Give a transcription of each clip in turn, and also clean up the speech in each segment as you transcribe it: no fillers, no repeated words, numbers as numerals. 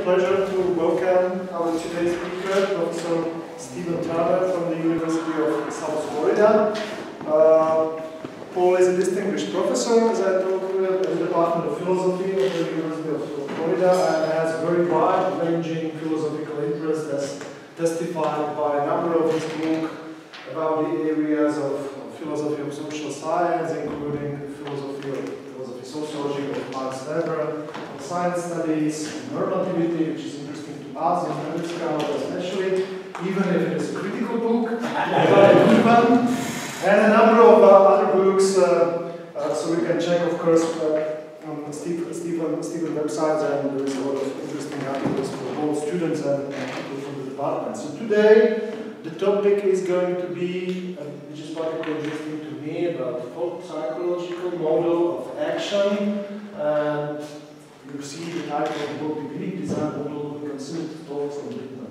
pleasure to welcome our today's speaker, Professor Stephen Turner from the University of South Florida. Paul is a distinguished professor, as I told you, in the Department of Philosophy of the University of Florida, and has very wide-ranging philosophical interests, as testified by a number of his books about the areas of philosophy of social science, including philosophy sociology of Max Weber, science studies, normativity, which is interesting to us in America especially, even if it is a critical book, and a number of other books, so we can check, of course, on Stephen websites, and there is a lot of interesting articles for both students and people from the department. So today, the topic is going to be, which is particularly interesting to me, about the psychological model of action. And you see the title of the book, the Greek design model, Reconsidered thoughts on Bittner.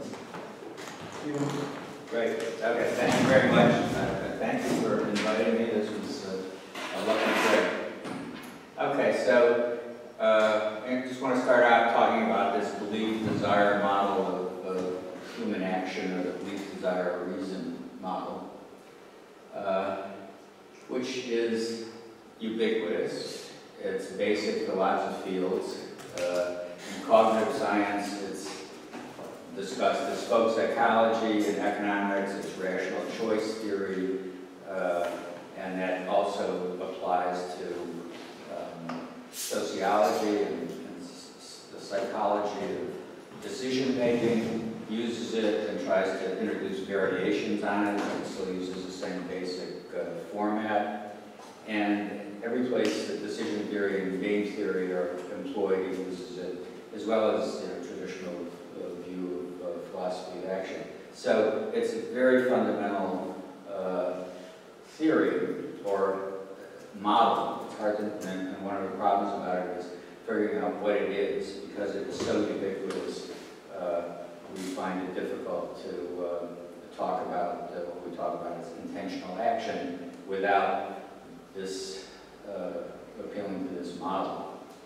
Great. Okay, thank you very much. Thank you for inviting me. This was a lovely day. Okay, so I just want to start out talking about this belief-desire model of human action, or the belief-desire-reason model, which is ubiquitous. It's basic to lots of fields. In cognitive science, it's discussed as folk psychology. In economics, it's rational choice theory. And that also applies to sociology and the psychology of decision-making. Uses it and tries to introduce variations on it, but still uses the same basic format. And every place that decision theory and game theory are employed, he uses it, as well as traditional view of philosophy of action. So it's a very fundamental theory or model. It's hard to, and one of the problems about it is figuring out what it is, because it is so ubiquitous. We find it difficult to talk about what we talk about as intentional action without this appealing to this model.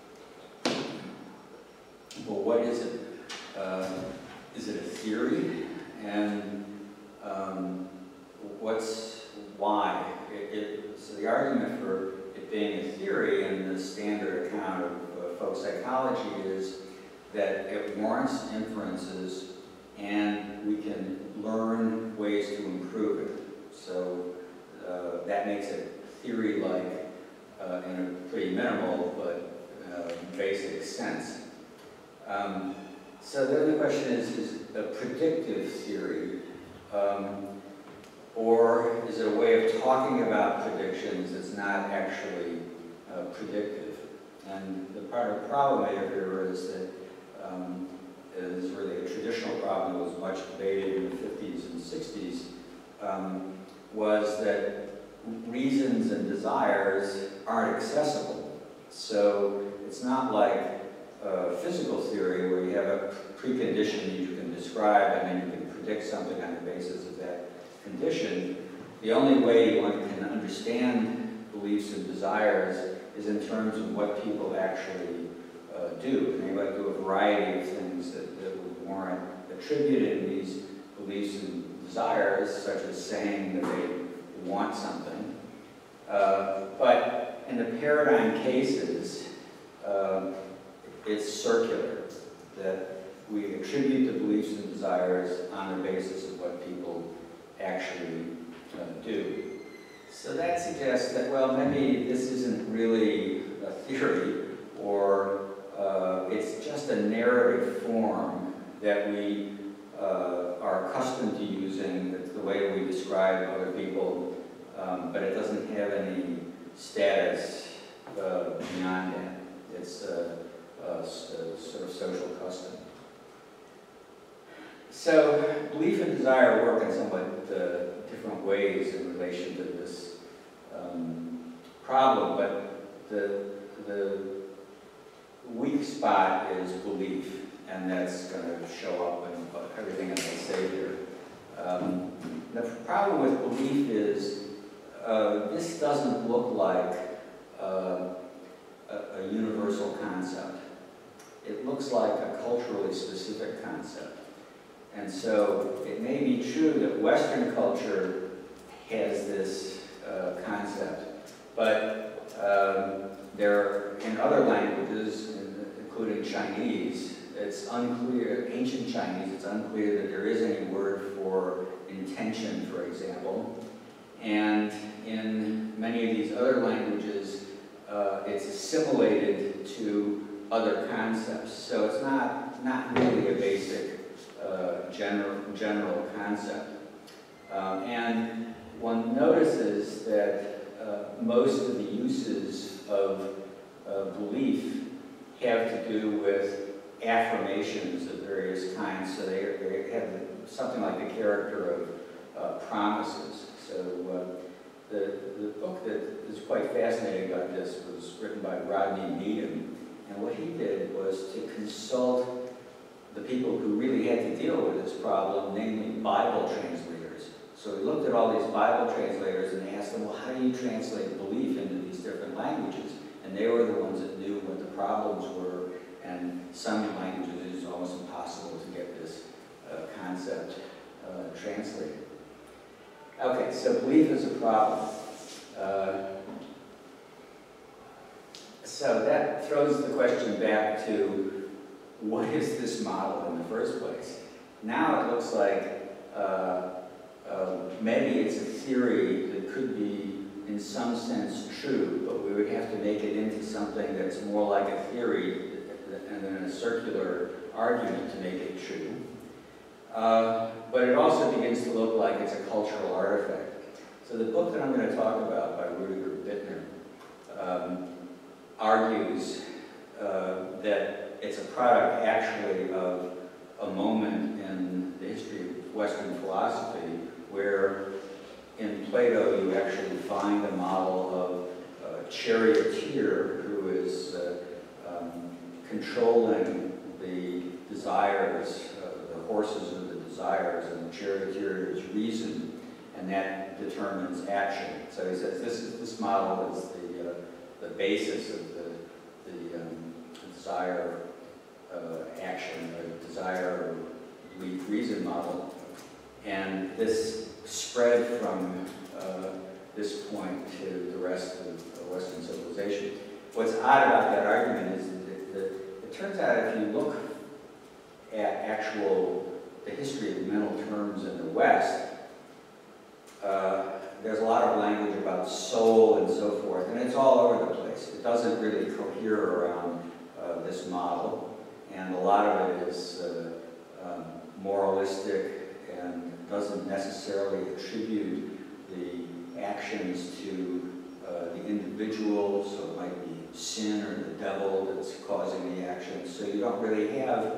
Well, what is it? Is it a theory? And why? So the argument for it being a theory in the standard account of folk psychology is that it warrants inferences, and we can learn ways to improve it. So that makes it theory-like in a pretty minimal but basic sense. So then the question is a predictive theory, or is it a way of talking about predictions that's not actually predictive? And the part of the problem here is that is really a traditional problem that was much debated in the 50s and 60s, was that reasons and desires aren't accessible. So it's not like physical theory where you have a precondition that you can describe and then you can predict something on the basis of that condition. The only way one can understand beliefs and desires is in terms of what people actually do. And they might do a variety of things that would warrant attributing these beliefs and desires, such as saying that they want something. But in the paradigm cases, it's circular, that we attribute the beliefs and desires on the basis of what people actually do. So that suggests that, well, maybe this isn't really a theory, or it's just a narrative form that we are accustomed to using. It's the way we describe other people, but it doesn't have any status beyond that. It's a sort of social custom. So belief and desire work in somewhat different ways in relation to this problem, but the weak spot is belief, and that's going to show up in everything that I say here. The problem with belief is this doesn't look like a universal concept. it looks like a culturally specific concept. And so it may be true that Western culture has this concept, but in other languages, including Chinese, it's unclear, ancient Chinese, it's unclear that there is any word for intention, for example. And in many of these other languages, it's assimilated to other concepts. So it's not really a basic general concept. And one notices that most of the uses of belief have to do with affirmations of various kinds. So they have something like the character of promises. So the book that is quite fascinating about this was written by Rodney Needham. And what he did was to consult the people who really had to deal with this problem, namely Bible translators. So he looked at all these Bible translators and asked them, well, how do you translate belief into these different languages? And they were the ones that knew what the problems were. And some languages it is almost impossible to get this concept translated. Okay, so belief is a problem. So that throws the question back to, what is this model in the first place? Now it looks like maybe it's a theory that could be in some sense true, but we would have to make it into something that's more like a theory and then a circular argument to make it true. But it also begins to look like it's a cultural artifact. So the book that I'm going to talk about by Rüdiger Bittner argues that it's a product actually of a moment in the history of Western philosophy where in Plato you actually find a model of a charioteer who is controlling the desires, the horses of the desires, and the charioteer is reason, and that determines action. So he says this model is the basis of the desire action, the desire belief reason model, and this spread from this point to the rest of Western civilization. What's odd about that argument is that it turns out if you look at the history of mental terms in the West, there's a lot of language about soul and so forth, and it's all over the place. It doesn't really cohere around this model, and a lot of it is moralistic and doesn't necessarily attribute the actions to the individual, so it might be sin or the devil that's causing the action. So you don't really have,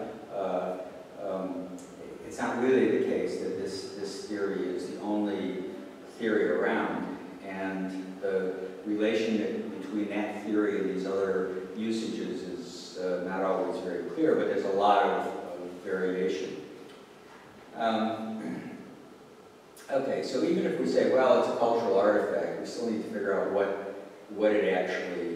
it's not really the case that this theory is the only theory around, and the relation between that theory and these other usages is not always very clear, but there's a lot of variation. Okay, so even if we say, well, it's a cultural artifact, we still need to figure out what it actually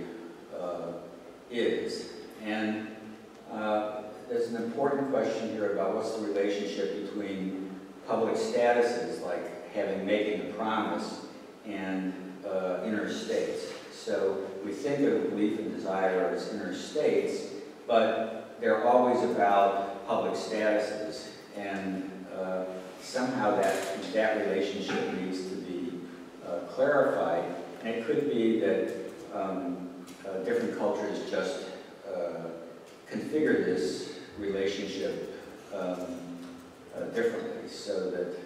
is. And there's an important question here about what's the relationship between public statuses, like making a promise, and inner states. So we think of belief and desire as inner states, but they're always about public statuses, and somehow that relationship needs to be clarified. And it could be that different cultures just configure this relationship differently, so that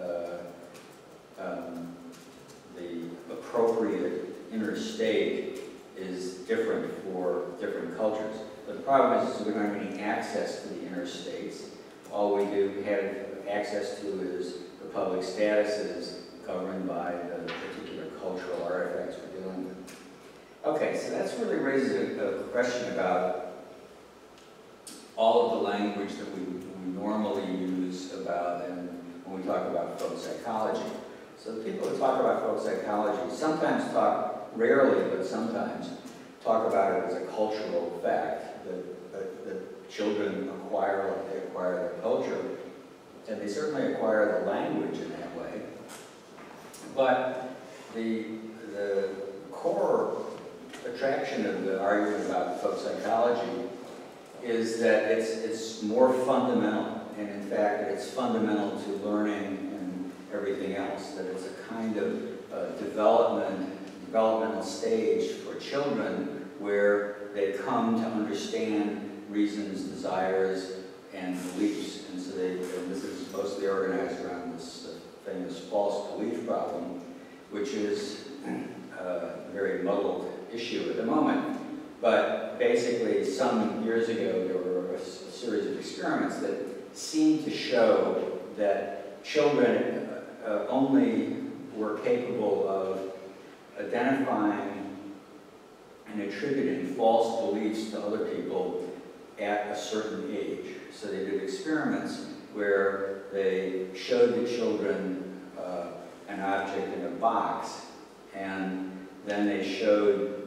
the appropriate inner state is different for different cultures. But the problem is we don't have any access to the inner states. All we do have access to is the public statuses governed by the particular cultural artifacts we're dealing with. Okay, so that's really raises a question about all of the language that we normally use about when we talk about folk psychology. So the people who talk about folk psychology sometimes rarely, but sometimes, talk about it as a cultural fact, that children acquire, like they acquire their culture, and they certainly acquire the language in that way. But the core attraction of the argument about folk psychology is that it's more fundamental, and in fact it's fundamental to learning and everything else, that it's a kind of developmental stage for children where they come to understand reasons, desires, and beliefs. And so and this is mostly organized around this famous false belief problem, which is a very muddled issue at the moment. But basically, some years ago, there were a series of experiments that seemed to show that children only were capable of identifying and attributing false beliefs to other people at a certain age. So they did experiments where they showed the children an object in a box, and then they showed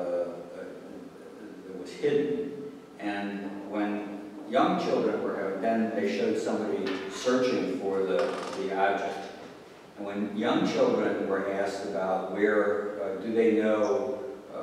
it was hidden. And when young children were, then they showed somebody searching for the object. And when young children were asked about where, do they know,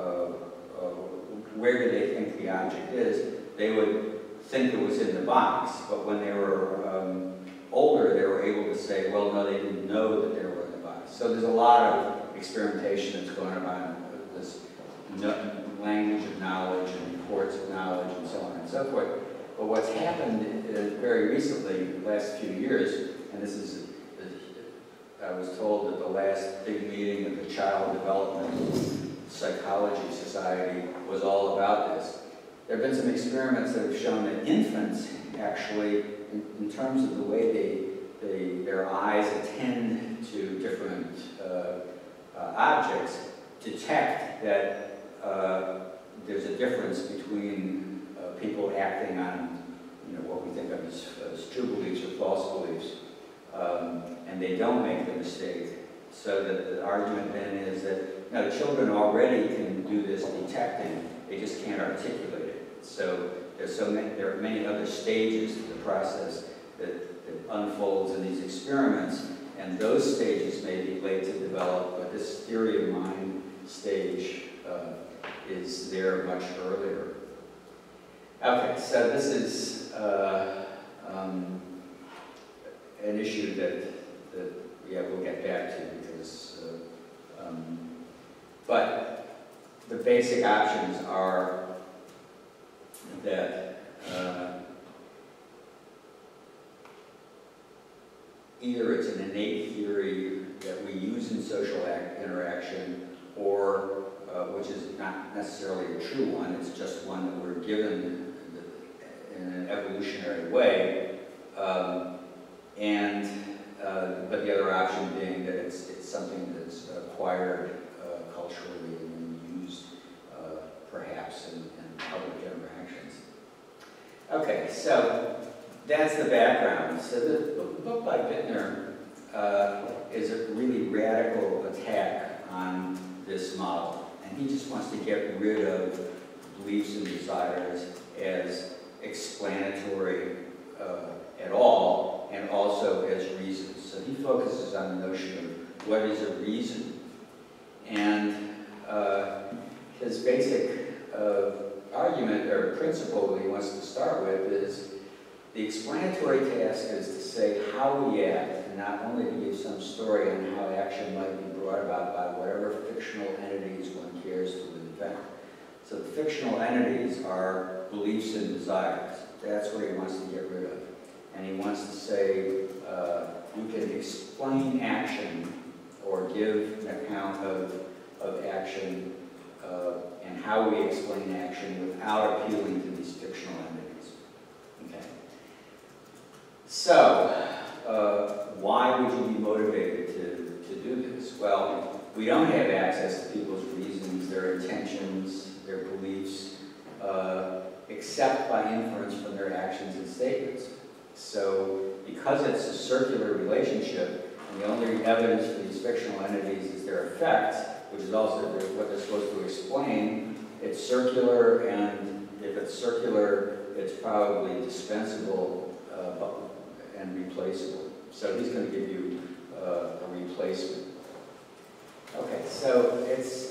where do they think the object is, they would think it was in the box. But when they were older, they were able to say, well, no, they didn't know that they were in the box. So there's a lot of experimentation that's going on, this language of knowledge and reports of knowledge and so on and so forth. But what's happened very recently, the last few years, and this is, I was told that the last big meeting of the Child Development Psychology Society was all about this. There have been some experiments that have shown that infants actually, in terms of the way their eyes attend to different objects, detect that there's a difference between people acting on, what we think of as true beliefs or false beliefs, and they don't make the mistake. So the argument then is that children already can do this detecting; they just can't articulate it. So there are many other stages to the process that unfolds in these experiments, and those stages may be late to develop, but this theory of mind stage is there much earlier. Okay, so this is an issue that we'll get back to because, but the basic options are that either it's an innate theory that we use in social interaction, or which is not necessarily a true one, it's just one that we're given in an evolutionary way, but the other option being that it's something that's acquired culturally and used perhaps in public interactions. Okay, so that's the background. So the book by Bittner is a really radical attack on this model. And he just wants to get rid of beliefs and desires as explanatory at all, and also as reasons. So he focuses on the notion of what is a reason. And his basic argument or principle that he wants to start with is the explanatory task is to say how we act, and not only to give some story on how action might be brought about by whatever fictional entities one cares to invent. So the fictional entities are beliefs and desires. That's what he wants to get rid of. And he wants to say you can explain action or give an account of action and how we explain action without appealing to these fictional entities. Okay. So, why would you be motivated to do this? Well, we don't have access to people's reasons, their intentions, their beliefs, except by inference from their actions and statements. So, because it's a circular relationship, and the only evidence for these fictional entities is their effects, which is also what they're supposed to explain, it's circular, and if it's circular, it's probably dispensable and replaceable. So he's going to give you a replacement. Okay, so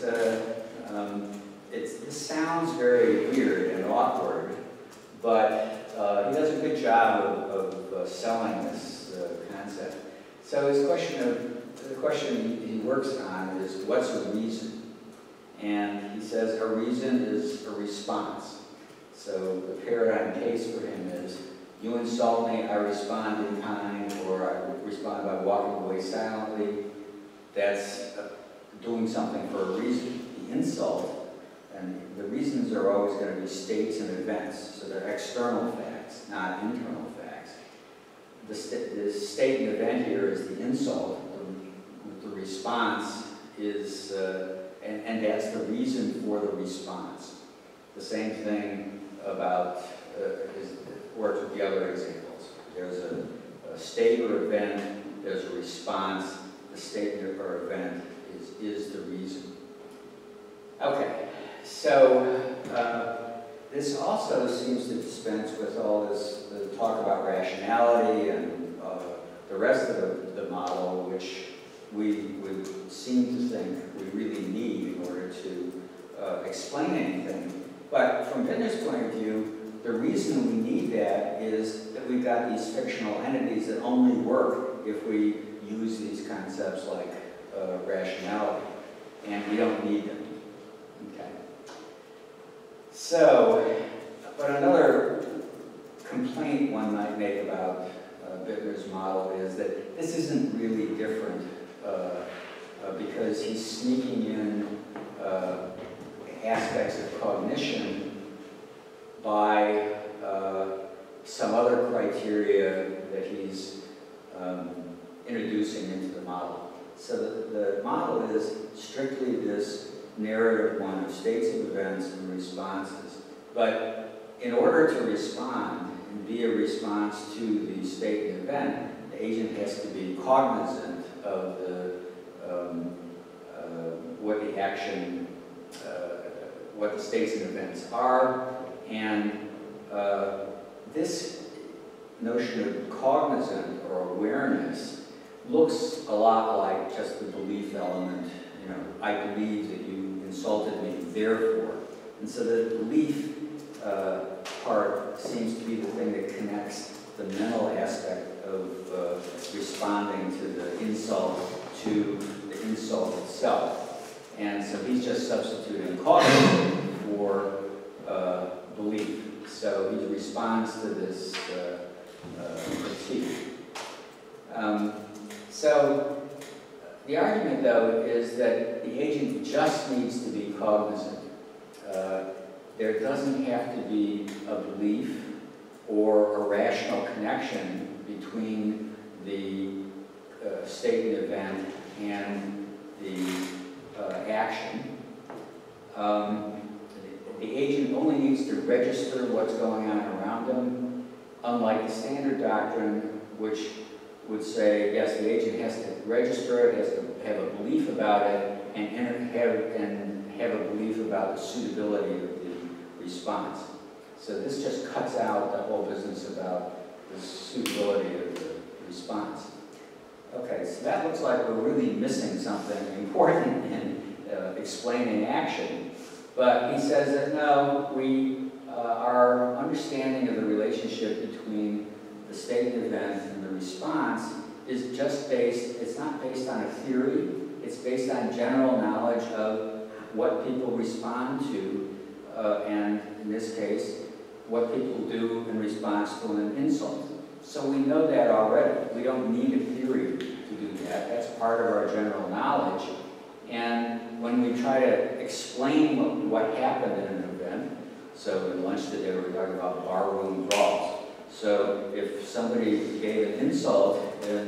this sounds very weird and awkward, but he does a good job of selling this concept. So the question he works on is, what's a reason? And he says a reason is a response. So the paradigm case for him is, you insult me, I respond in kind, or I respond by walking away silently. That's doing something for a reason. The insult, and the reasons are always going to be states and events, so they're external facts, not internal facts. The state and event here is the insult. The response is, and that's the reason for the response. The same thing about, works with the other examples. There's a state or event, there's a response, the state or event is the reason. Okay, so this also seems to dispense with all this talk about rationality and the rest of the model, which we would seem to think we really need in order to explain anything. But from Bittner's point of view, the reason we need that is that we've got these fictional entities that only work if we use these concepts like rationality, and we don't need them. Okay. So, but another complaint one might make about Bittner's model is that this isn't really different because he's sneaking in aspects of cognition by some other criteria that he's introducing into the model. So the model is strictly this narrative one of states of events and responses. But in order to respond and be a response to the state and event, the agent has to be cognizant of what the action, what the states and events are, and this notion of cognizant or awareness looks a lot like just the belief element. You know, I believe that you insulted me, therefore. And so the belief part seems to be the thing that connects the mental aspect of responding to the insult to the insult itself. And so he's just substituting cognizant for belief. So he responds to this critique. So the argument, though, is that the agent just needs to be cognizant. There doesn't have to be a belief or a rational connection between the state and event and the action. The agent only needs to register what's going on around him, unlike the standard doctrine, which would say, yes, the agent has to register it, has to have a belief about it, and have a belief about the suitability of the response. So this just cuts out the whole business about the suitability of the response. Okay, so that looks like we're really missing something important in explaining action. But he says that no, our understanding of the relationship between the state event and the response is just it's not based on a theory, it's based on general knowledge of what people respond to, and in this case, what people do in response to an insult. So we know that already. We don't need a theory to do that. That's part of our general knowledge. And when we try to explain what happened in an event, so in lunch today we were talking about barroom brawls. So if somebody gave an insult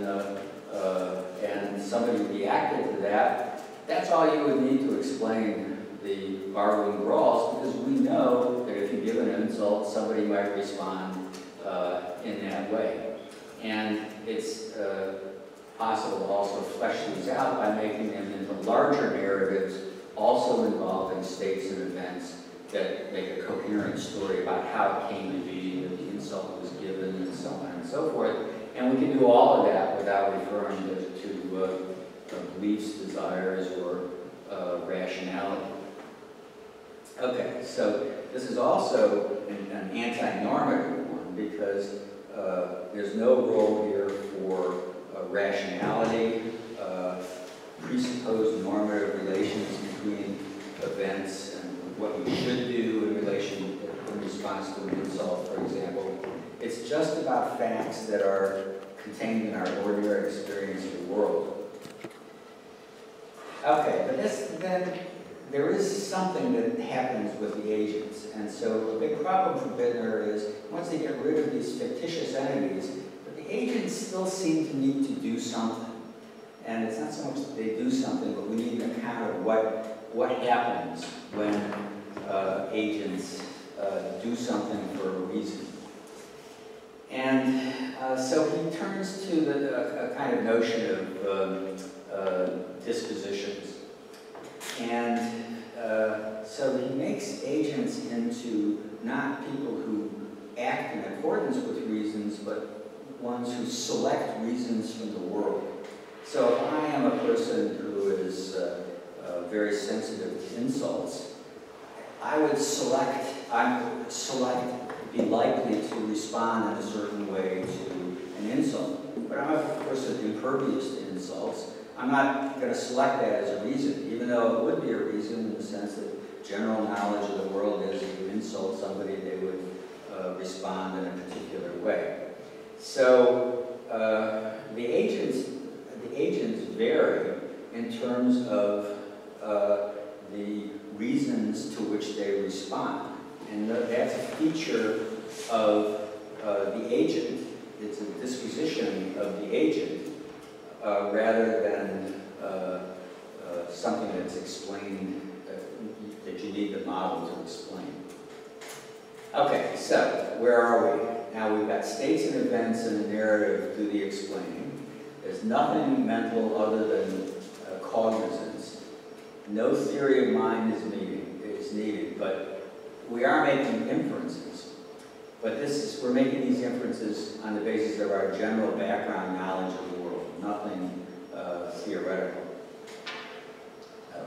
and somebody reacted to that, that's all you would need to explain the barroom brawls, because we know that if you give an insult, somebody might respond in that way. And it's possible to also flesh these out by making them into larger narratives, also involving states and events that make a coherent story about how it came to be, that the insult was given, and so on and so forth. And we can do all of that without referring to beliefs, desires, or rationality. Okay, so this is also an anti-normative one because there's no role here for rationality, presupposed normative relations between events and what you should do in relation in response to an insult, for example. It's just about facts that are contained in our ordinary experience of the world. Okay, but then there is something that happens with the agents. And so the big problem for Bittner is once they get rid of these fictitious entities, but the agents still seem to need to do something. And it's not so much that they do something, but we need an account of what happens when agents do something for a reason. And so he turns to a kind of notion of dispositions. And so he makes agents into not people who act in accordance with reasons, but ones who select reasons from the world. So if I am a person who is very sensitive to insults, I would be likely to respond in a certain way to an insult. But I'm a person impervious to insults. I'm not going to select that as a reason, even though it would be a reason in the sense that general knowledge of the world is if you insult somebody, they would respond in a particular way. So the agents vary in terms of the reasons to which they respond. And that's a feature of the agent. It's a disposition of the agent rather than something that's explained, that you need the model to explain. Okay, so where are we? Now we've got states and events and a narrative do the explaining. There's nothing mental other than cognizance. No theory of mind is needed, but we are making inferences. But we're making these inferences on the basis of our general background knowledge of the world, nothing theoretical. Okay.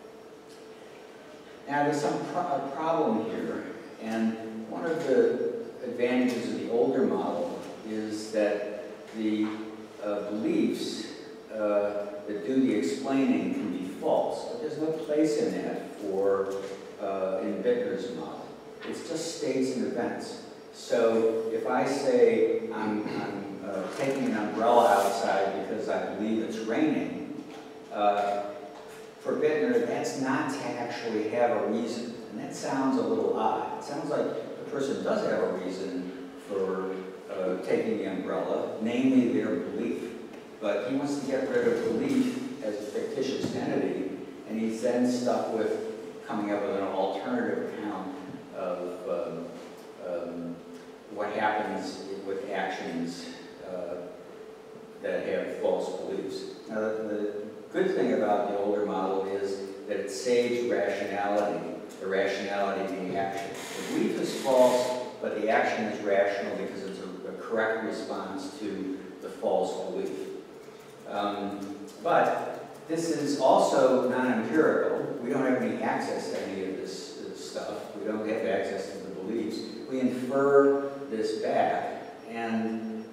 Now there's some problem here, and one of the advantages of the older model is that the beliefs that do the explaining can be false, but there's no place in that for in Bittner's model. It's just states and events. So if I say I'm taking an umbrella outside because I believe it's raining, for Bittner, that's not to actually have a reason. And that sounds a little odd. It sounds like the person does have a reason for taking the umbrella, namely their belief. But he wants to get rid of belief as a fictitious entity, and he's then stuck with coming up with an alternative account of what happens with actions that have false beliefs. Now, the good thing about the older model is that it saves rationality, the rationality of the action. The belief is false, but the action is rational because it's a correct response to the false belief. But this is also non-empirical. We don't have any access to any of this stuff. We don't have access to the beliefs. We infer this back, and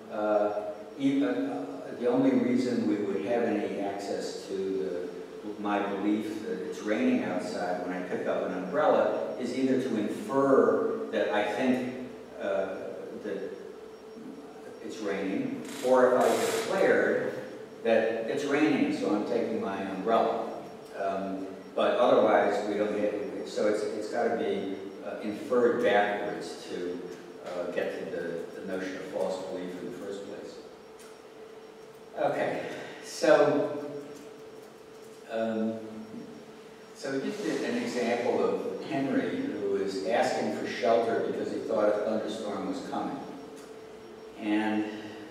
the only reason we would have any access to my belief that it's raining outside when I pick up an umbrella is either to infer that I think that it's raining, or if I declared that it's raining, so I'm taking my umbrella. But otherwise, we don't get it. So it's got to be inferred backwards to get to the notion of false belief in the first place. Okay, so we just did an example of Henry, who was asking for shelter because he thought a thunderstorm was coming. And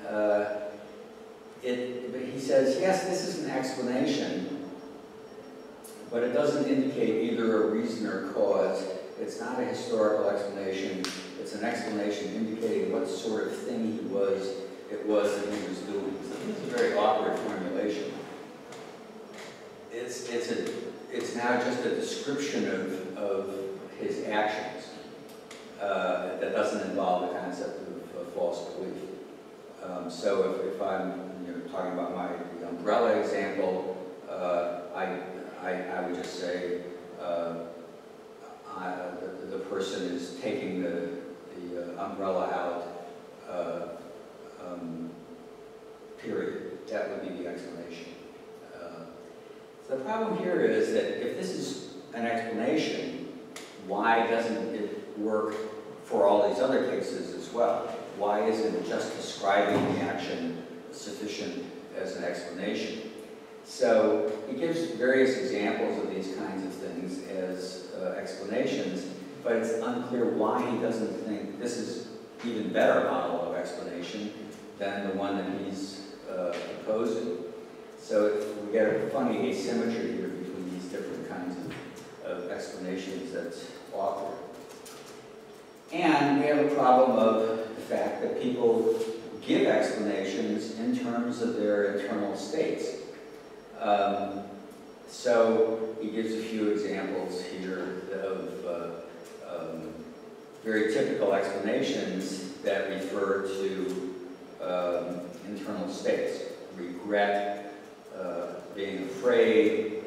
he says, yes, this is an explanation, but it doesn't indicate either a reason or cause. It's not a historical explanation. It's an explanation indicating what sort of thing it was that he was doing. So this is a very awkward formulation. It's now just a description of his actions that doesn't involve the concept of false belief. So if I'm talking about the umbrella example, I would just say the person is taking the umbrella out, period. That would be the explanation. The problem here is that if this is an explanation, why doesn't it work for all these other cases as well? Why isn't just describing the action sufficient as an explanation? So he gives various examples of these kinds of things as explanations, but it's unclear why he doesn't think this is an even better model of explanation than the one that he's proposing. So we get a funny asymmetry here between these different kinds of explanations that's awkward. And we have a problem of the fact that people give explanations in terms of their internal states. So he gives a few examples here of very typical explanations that refer to internal states. Regret, being afraid,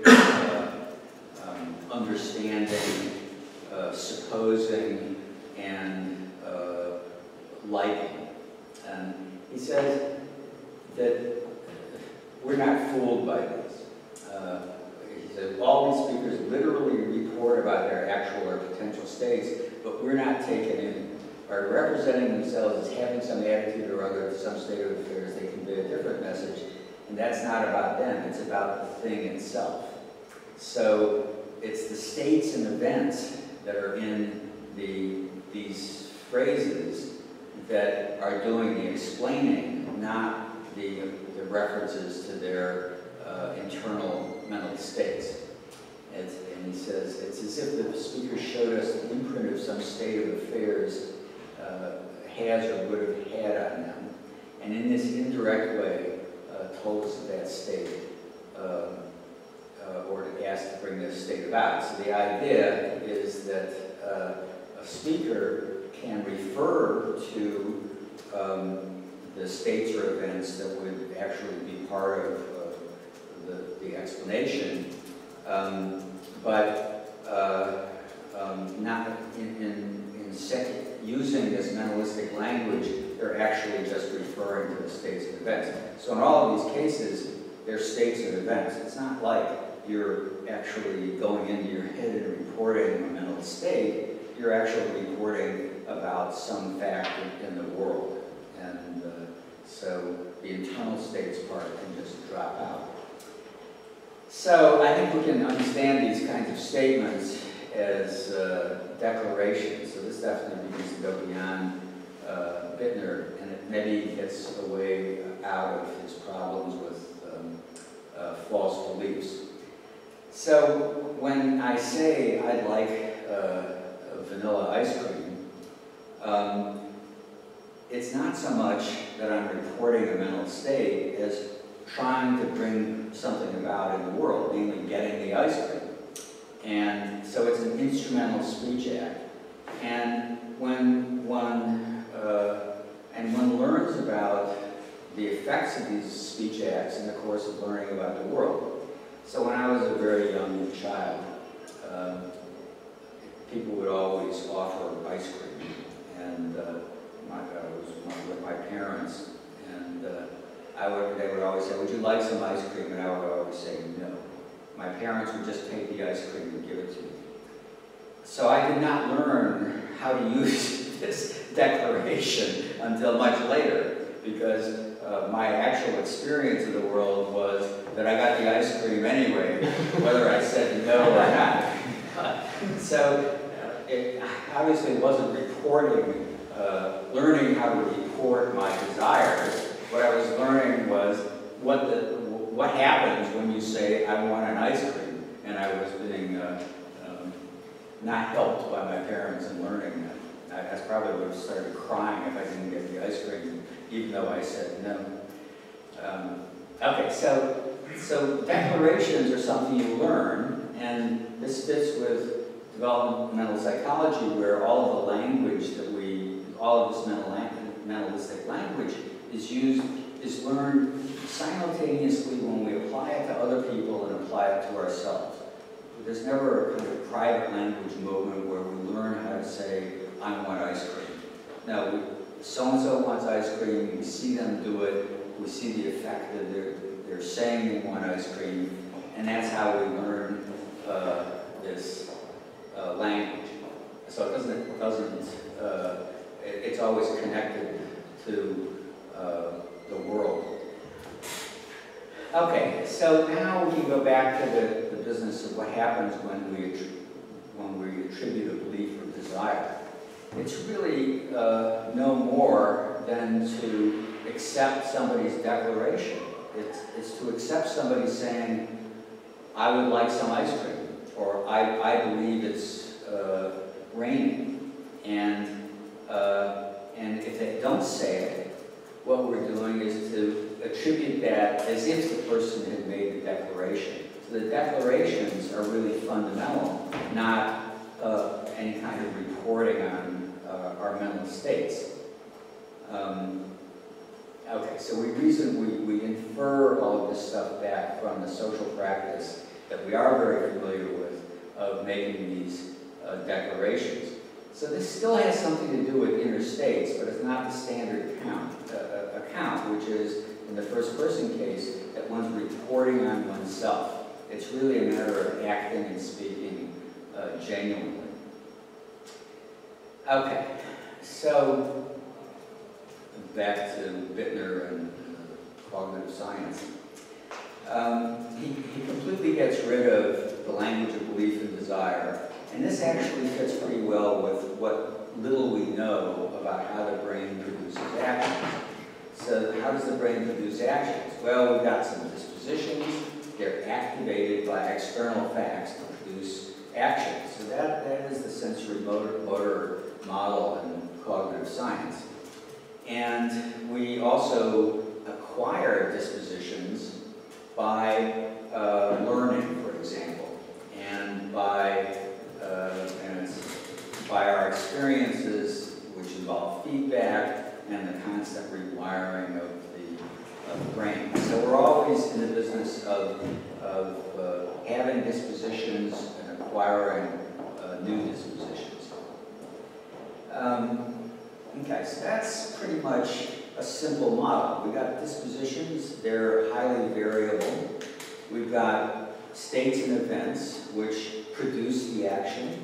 understanding, supposing, and liking. And he says that we're not fooled by these. He said, all these speakers literally report about their actual or potential states, but we're not taken in. By representing themselves as having some attitude or other to some state of affairs, they convey a different message, and that's not about them, it's about the thing itself. So it's the states and events that are in these phrases that are doing the explaining, not the references to their internal mental states. And he says, it's as if the speaker showed us the imprint of some state of affairs has or would have had on them, and in this indirect way told us that state, or asked to bring this state about. So the idea is that a speaker can refer to the states or events that would actually be part of the explanation, but not using this mentalistic language, they're actually just referring to the states and events. So in all of these cases, they're states and events. It's not like you're actually going into your head and reporting a mental state. You're actually reporting about some fact in the world. And so the internal states part can just drop out. So I think we can understand these kinds of statements as declarations. So this definitely begins to go beyond Bittner, and it maybe gets a way out of his problems with false beliefs. So when I say I'd like vanilla ice cream, it's not so much that I'm reporting a mental state as trying to bring something about in the world, namely getting the ice cream. And so it's an instrumental speech act. And when one learns about the effects of these speech acts in the course of learning about the world. So when I was a very young child, people would always offer ice cream, and I was with my parents, and they would always say, "Would you like some ice cream?" And I would always say no. My parents would just take the ice cream and give it to me. So I did not learn how to use this declaration until much later, because my actual experience of the world was that I got the ice cream anyway, whether I said no or not. So it obviously wasn't reporting, learning how to report my desires. What I was learning was what happens when you say, "I want an ice cream," and I was being not helped by my parents in learning that. I probably would have started crying if I didn't get the ice cream, even though I said no. Okay, so declarations are something you learn, and this fits with developmental psychology, where all of the language that all of this mentalistic language is learned simultaneously when we apply it to other people and apply it to ourselves. There's never a kind of private language moment where we learn how to say, I want ice cream. No, so-and-so wants ice cream, we see them do it, we see the effect that they're saying they want ice cream, and that's how we learn this language. So it's always connected to the world. Okay, so now we can go back to the business of what happens when we attribute a belief or desire. It's really no more than to accept somebody's declaration. It's to accept somebody saying, I would like some ice cream, or I believe it's raining. And if they don't say it, what we're doing is to attribute that as if the person had made the declaration. So the declarations are really fundamental, not any kind of reporting on our mental states. Okay, so we infer all of this stuff back from the social practice that we are very familiar with of making these declarations. So this still has something to do with inner states, but it's not the standard account, which is, in the first person case, that one's reporting on oneself. It's really a matter of acting and speaking genuinely. Okay, so back to Bittner and cognitive science. He completely gets rid of the language of belief and desire, and this actually fits pretty well with what little we know about how the brain produces actions. So how does the brain produce actions? Well, we've got some dispositions. They're activated by external facts to produce actions. So that is the sensory motor model in cognitive science. And we also acquire dispositions by learning, for example, and by our experiences, which involve feedback and the constant rewiring of the brain. So we're always in the business of having dispositions and acquiring new dispositions. Okay, so that's pretty much a simple model. We've got dispositions, they're highly variable. We've got states and events which produce the action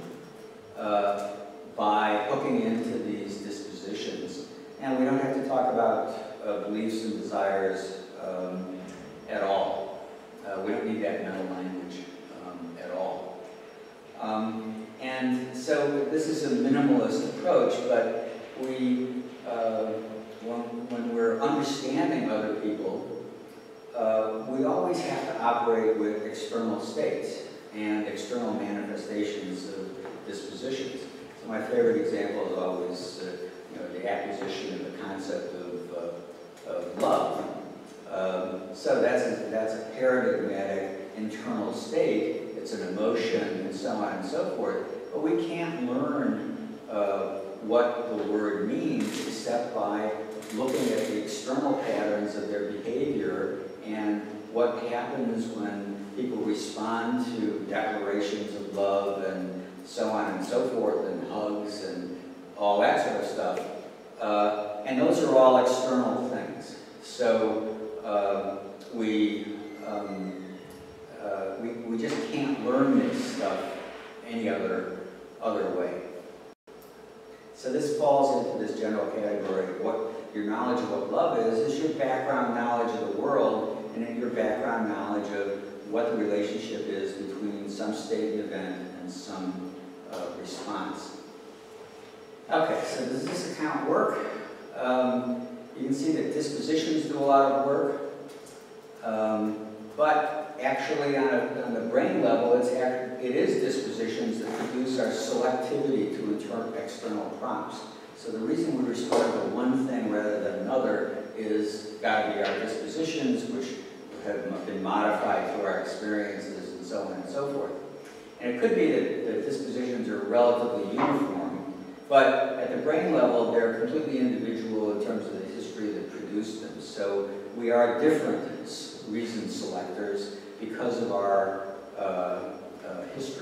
by hooking into these dispositions. And we don't have to talk about beliefs and desires at all. We don't need that mental language at all. And so this is a minimalist approach, but when we're understanding other people, we always have to operate with external states and external manifestations of dispositions. So my favorite example is always the acquisition of the concept of love. So that's a paradigmatic internal state. It's an emotion and so on and so forth. But we can't learn what the word means except by looking at the external patterns of their behavior and what happens when people respond to declarations of love and so on and so forth, and hugs and all that sort of stuff. And those are all external things. So we just can't learn this stuff any other way. So this falls into this general category of what your knowledge of what love is your background knowledge of the world, and then your background knowledge of what the relationship is between some state and event and some response. Okay, so does this account work? You can see that dispositions do a lot of work, but actually, on the brain level, it is dispositions that produce our selectivity to external prompts. So the reason we respond to one thing rather than another is got to be our dispositions, which have been modified through our experiences and so on and so forth. And it could be that the dispositions are relatively uniform, but at the brain level, they're completely individual in terms of the history that produced them. So we are different as reason selectors because of our history.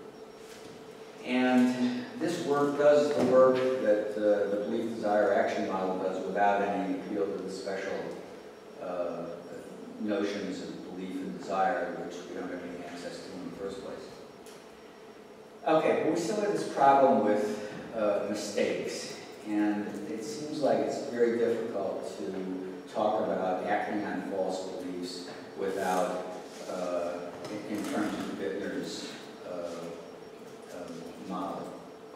And this work does the work that the belief, desire, action model does without any appeal to the special notions of belief and desire, which we don't have any access to in the first place. Okay, well, we still have this problem with mistakes, and it seems like it's very difficult to talk about acting on false beliefs without, in terms of Bittner's model.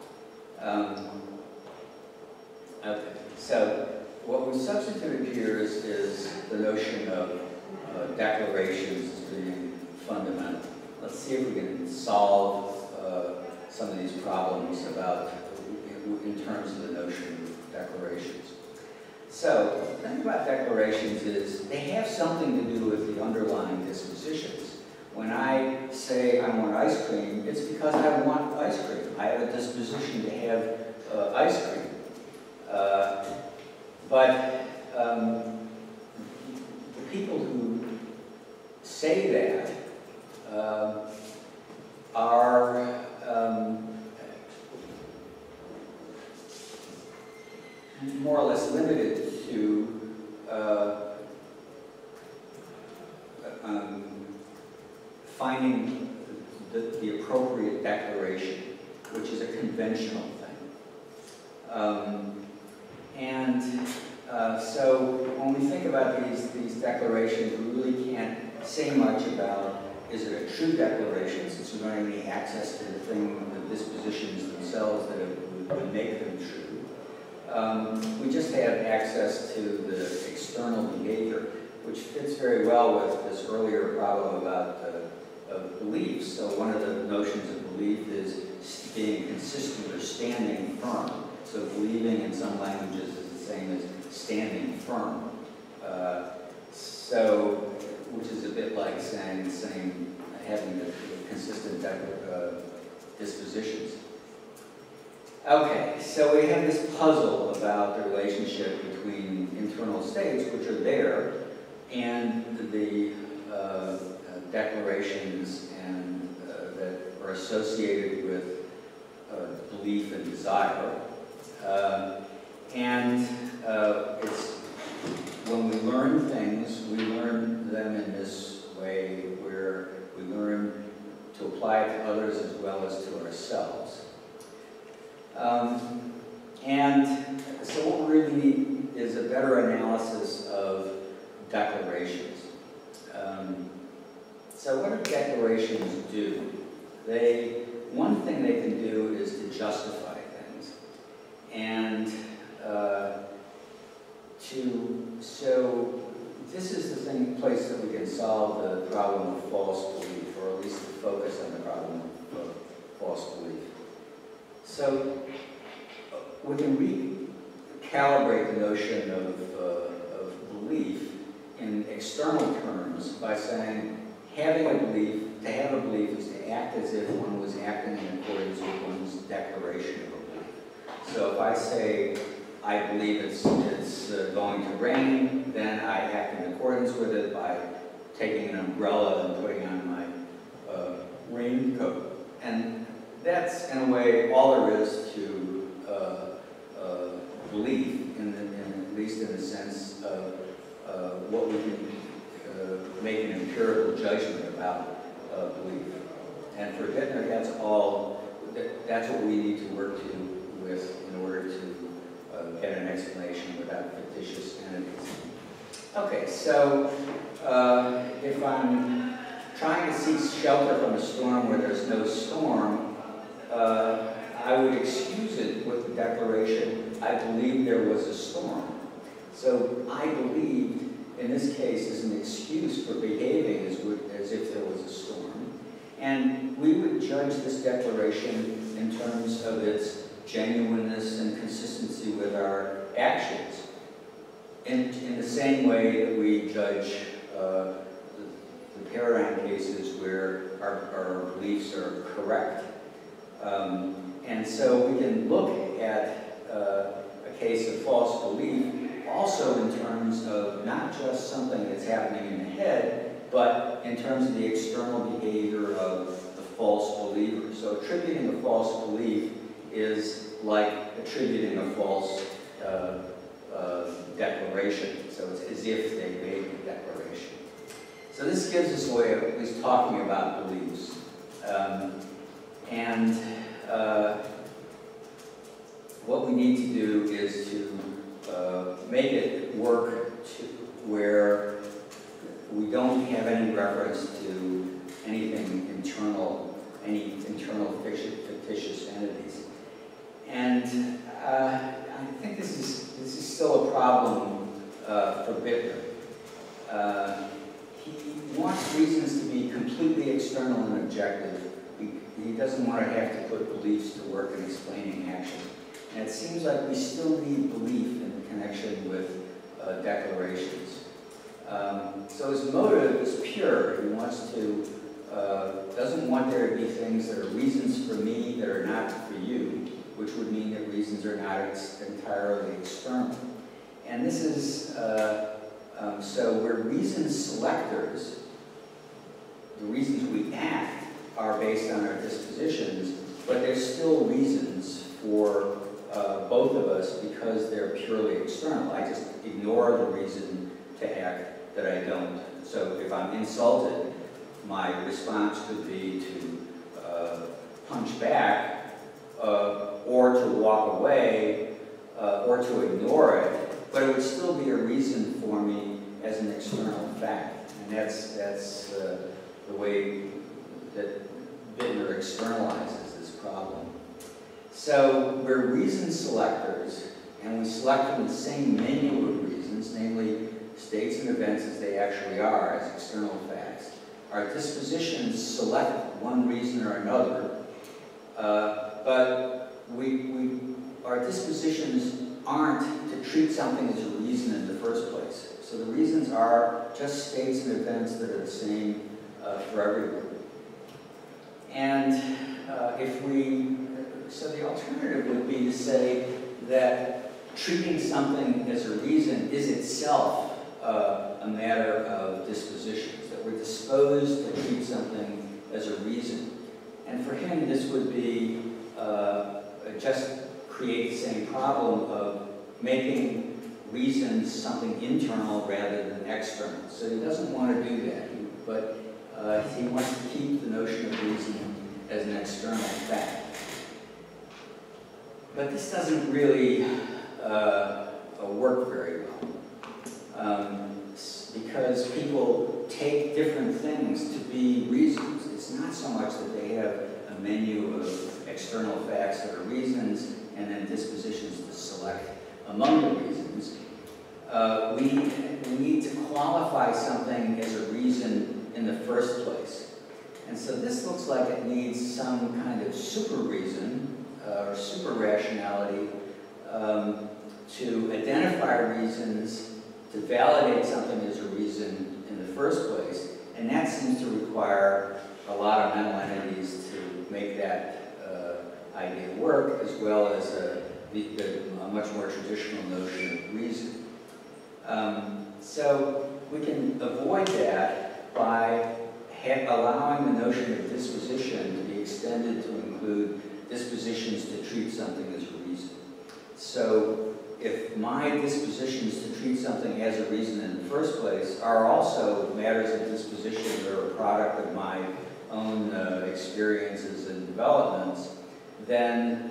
Okay, so what we substituted here is the notion of declarations as being fundamental. Let's see if we can solve some of these problems about, in terms of the notion of declarations. So the thing about declarations is they have something to do with the underlying dispositions. When I say I want ice cream, it's because I want ice cream. I have a disposition to have ice cream. But the people who say that are more or less limited to finding the appropriate declaration, which is a conventional thing. So when we think about these declarations, we really can't say much about, is it a true declaration, since we don't have any access to the dispositions themselves that would make them true. We just have access to the external behavior, which fits very well with this earlier problem about beliefs. So one of the notions of belief is being consistent or standing firm. So believing in some languages is the same as standing firm. Which is a bit like saying having the consistent dispositions. Okay, so we have this puzzle about the relationship between internal states, which are there, and the declarations that are associated with belief and desire. It's when we learn things, we learn them in this way where we learn to apply it to others as well as to ourselves. And so what we really need is a better analysis of declarations. So what do declarations do? One thing they can do is to justify things. And so this is the place that we can solve the problem of false belief, or at least focus on the problem of false belief. So we can recalibrate the notion of belief in external terms by saying to have a belief is to act as if one was acting in accordance with one's declaration of a belief. So if I say I believe it's going to rain, then I act in accordance with it by taking an umbrella and putting on my raincoat. And that's, in a way, all there is to belief, at least in the sense of what we can make an empirical judgment about belief. And for Bittner, that's what we need to work with in order to get an explanation without fictitious entities. Okay, so if I'm trying to seek shelter from a storm where there's no storm, I would excuse it with the declaration, I believe there was a storm. So I believed, in this case, is an excuse for behaving as if there And we would judge this declaration in terms of its genuineness and consistency with our actions. In the same way that we judge the paradigm cases where our beliefs are correct. And so we can look at a case of false belief also in terms of not just something that's happening in the head, but in terms of the external behavior of the false believer. So attributing a false belief is like attributing a false declaration. So it's as if they made the declaration. So this gives us a way of at least talking about beliefs. What we need to do is to make it work to where we don't have any reference to anything internal, any internal fictitious entities. And I think this is still a problem for Bittner. He wants reasons to be completely external and objective. He doesn't want to have to put beliefs to work in explaining action. And it seems like we still need belief in connection with declarations. So his motive is pure. He wants to, doesn't want there to be things that are reasons for me that are not for you, which would mean that reasons are not entirely external. And this is, so we're reason-selectors. The reasons we act are based on our dispositions, but there's still reasons for both of us because they're purely external. I just ignore the reason to act that I don't. So if I'm insulted, my response could be to punch back, or to walk away, or to ignore it, but it would still be a reason for me as an external fact. And that's the way that Bittner externalizes this problem. So we're reason selectors, and we select from the same menu of reasons, namely states and events as they actually are, as external facts. Our dispositions select one reason or another, but our dispositions aren't to treat something as a reason in the first place. So the reasons are just states and events that are the same for everyone. And so the alternative would be to say that treating something as a reason is itself a matter of dispositions, that we're disposed to treat something as a reason. And for him, this would be just create the same problem of making reasons something internal rather than external. So he doesn't want to do that, but he wants to keep the notion of reason as an external fact. But this doesn't really work very well, because people take different things to be reasons. It's not so much that they have a menu of external facts that are reasons and then dispositions to select among the reasons. We need to qualify something as a reason in the first place. And so this looks like it needs some kind of super reason or super rationality to identify reasons, to validate something as a reason in the first place. And that seems to require a lot of mental entities to make that idea work, as well as a much more traditional notion of reason. So we can avoid that by allowing the notion of disposition to be extended to include dispositions to treat something as a reason. So if my dispositions to treat something as a reason in the first place are also matters of disposition that are a product of my own experiences and developments, then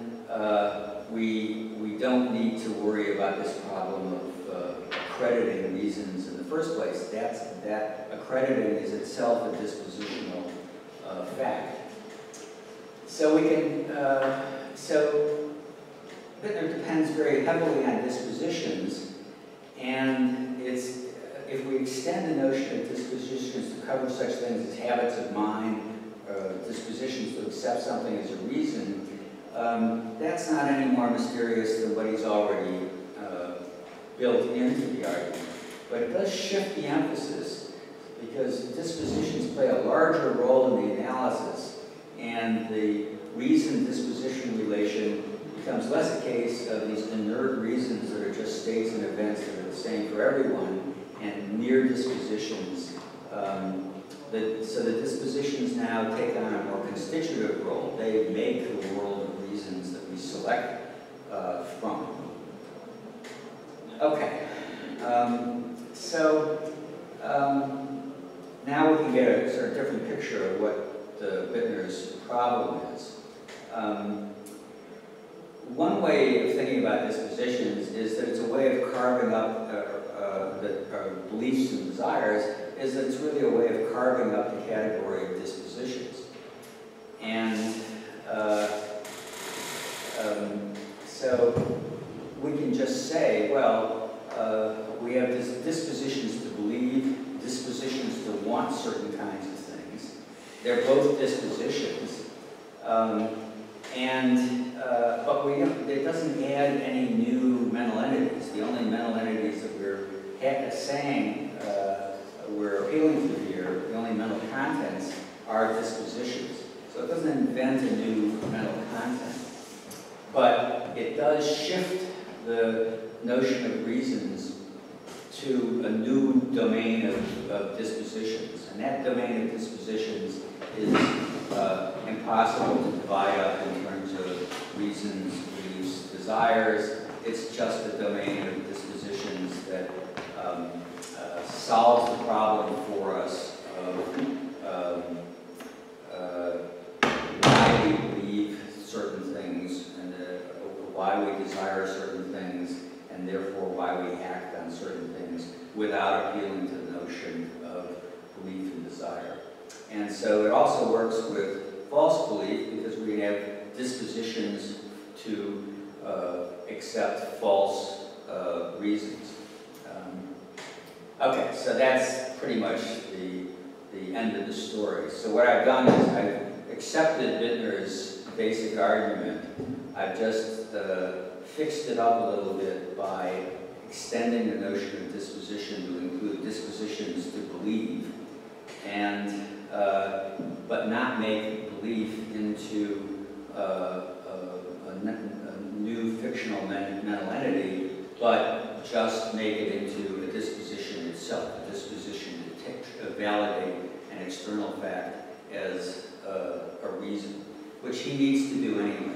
we don't need to worry about this problem of accrediting reasons in the first place. That accrediting is itself a dispositional fact. So we can, so Bittner depends very heavily on dispositions, and if we extend the notion of dispositions to cover such things as habits of mind, dispositions to accept something as a reason, that's not any more mysterious than what he's already built into the argument. But it does shift the emphasis, because dispositions play a larger role in the analysis, and the reason-disposition relation becomes less a case of these inert reasons that are just states and events that are the same for everyone, and mere dispositions. So the dispositions now take on a more constitutive role. They make the world of reasons that we select from. Okay. Now we can get a sort of different picture of what Bittner's problem is. One way of thinking about dispositions is that it's a way of carving up beliefs and desires, is that it's really a way of carving up the category of dispositions. And so we can just say, well, we have dispositions to believe, dispositions to want certain kinds of things. They're both dispositions. But it doesn't add any new mental entities. The only mental entities that we're saying we're appealing to here, the only mental contents are dispositions. So it doesn't invent a new mental content. But it does shift the notion of reasons to a new domain of dispositions. And that domain of dispositions is impossible to divide up in terms of reasons, beliefs, desires. It's just a domain of dispositions that solves the problem for us of why we believe certain things and why we desire certain things, and therefore why we act on certain things without appealing to the notion of belief and desire. And so it also works with false belief, because we have dispositions to accept false reasons. Okay, so that's pretty much the end of the story. So what I've done is I've accepted Bittner's basic argument. I've just fixed it up a little bit by extending the notion of disposition to include dispositions to believe, and but not make belief into a new fictional mental entity, but just make it into a disposition itself, a disposition to validate an external fact as a reason, which he needs to do anyway.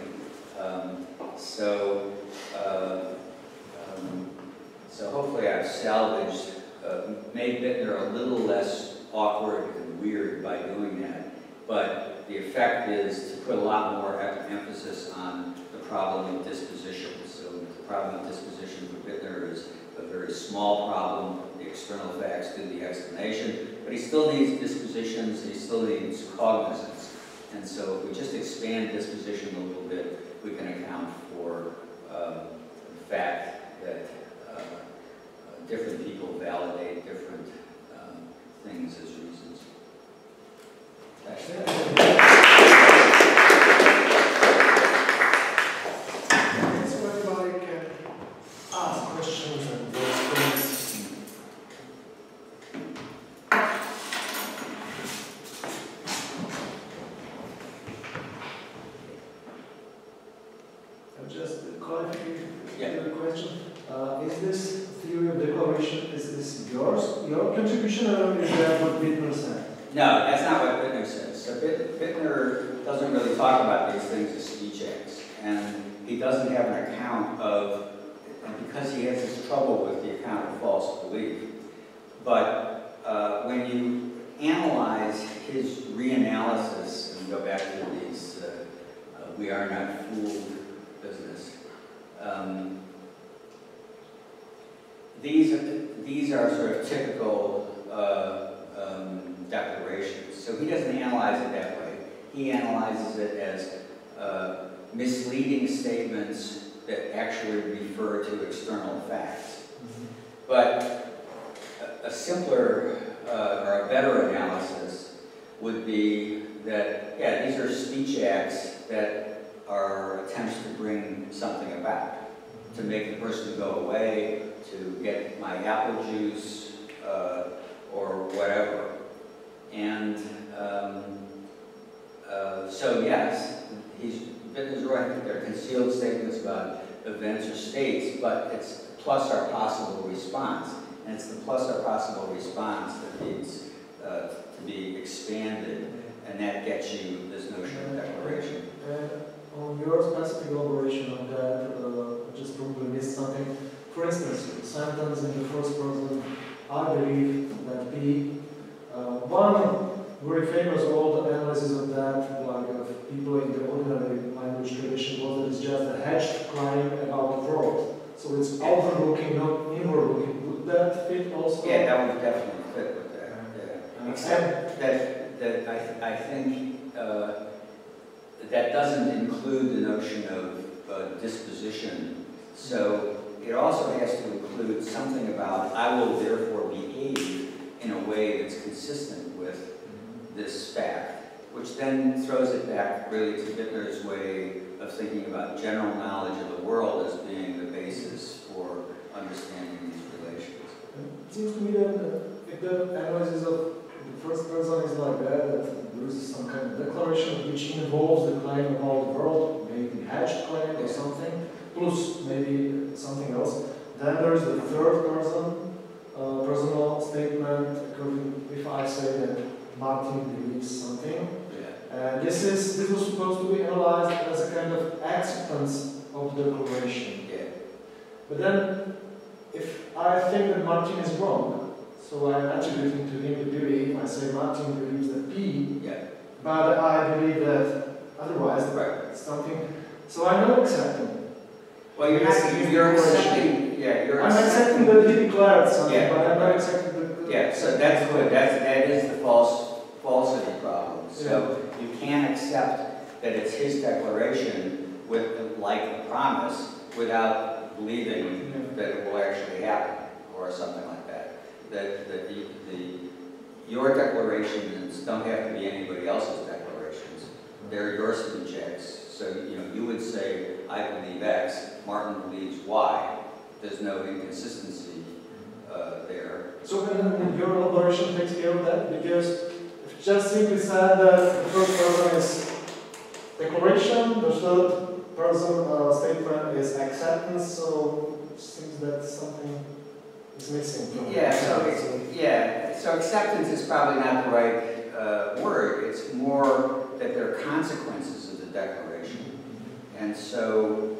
So hopefully I've salvaged, made Bittner a little less awkward and weird by doing that, but the effect is to put a lot more emphasis on the problem of disposition. So the problem of disposition for Bittner is a very small problem. The external facts do the explanation, but he still needs dispositions, and he still needs cognizance. And so if we just expand disposition a little bit, we can account for the fact that different people validate different things as reasons. That's it. So everybody can ask questions and things. Just clarifying the question. Is this theory of declaration, is this your contribution, or is that what Bittner said? No, that's not what Bittner says. So Bittner doesn't really talk about these things as speech acts, and he doesn't have an account of, because he has this trouble with the account of false belief. But when you analyze his reanalysis, and go back to these we are not fooled business, these are sort of typical declarations. So he doesn't analyze it that way. He analyzes it as misleading statements that actually refer to external facts. But a simpler or a better analysis would be that that, yeah, these are speech acts that are attempts to bring something about, to make the person go away, to get my apple juice, or whatever. And so yes, Bittner's right, they're concealed statements about events or states, but it's plus our possible response. And it's the plus our possible response that needs to be expanded, and that gets you this notion of declaration. On your specific elaboration on that, I just probably missed something. For instance, a sentence in the first person, I believe that P. One very famous old analysis of that, like of people in the ordinary language tradition, was that it's just a hedged claim about the world. So it's outward-looking, not inward-looking. Would that fit also? Yeah, that would definitely fit with that. Yeah. Except that I think that doesn't include the notion of disposition. So it also has to include something about I will therefore behave in a way that's consistent with this fact, which then throws it back really to Bittner's way of thinking about general knowledge of the world as being the basis for understanding these relations. It seems to me that if the analysis of the first person is like that there is some kind of declaration which involves the claim about the world, maybe hedged claim or something, plus maybe something else. Then there is the third person, personal statement, if I say that Martin believes something. This was supposed to be analyzed as a kind of acceptance of the declaration. Yeah. But then, if I think that Martin is wrong, so I'm attributing to him the belief, I say Martin believes that P, but I believe that otherwise, right. Something. So I'm not accepting. Well, you're accepting. Yeah, I'm accepting that he declared something, but I'm not accepting the. Yeah, so that's good. That is the falsity problem. So you can't accept that it's his declaration with like a promise without believing that it will actually happen or something like that. That your declarations don't have to be anybody else's declarations. They're your speech acts. So you would say, I believe X, Martin believes Y. There's no inconsistency there. So then your elaboration takes care of that, because if you just simply said that the first person is declaration, the third person statement is acceptance, so it seems that something is missing from so acceptance is probably not the right word. It's more that there are consequences of the declaration. And so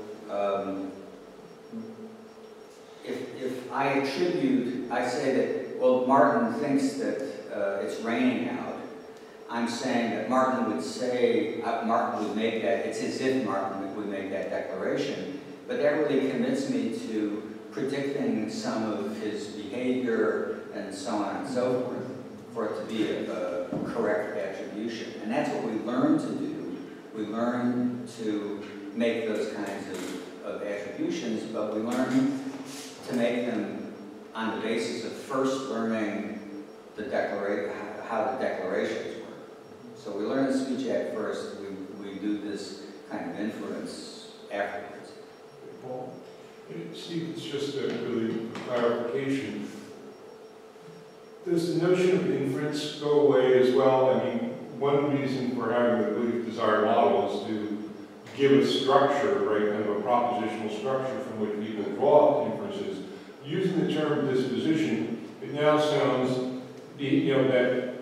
if I attribute, I say that, well, Martin thinks that it's raining out, I'm saying that Martin would say, Martin would make that, it's as if Martin would make that declaration, but that really commits me to predicting some of his behavior and so on and so forth, for it to be a correct attribution. And that's what we learn to do. We learn to make those kinds of attributions, but we learn to make them on the basis of first learning how the declarations work. So we learn the speech act first, we do this kind of inference afterwards. Paul? Steve, it's just a really clarification. Does the notion of inference go away as well? I mean, one reason for having the belief desired model is to give a structure, right, kind of a propositional structure from which people draw inferences. Using the term disposition, it now sounds, that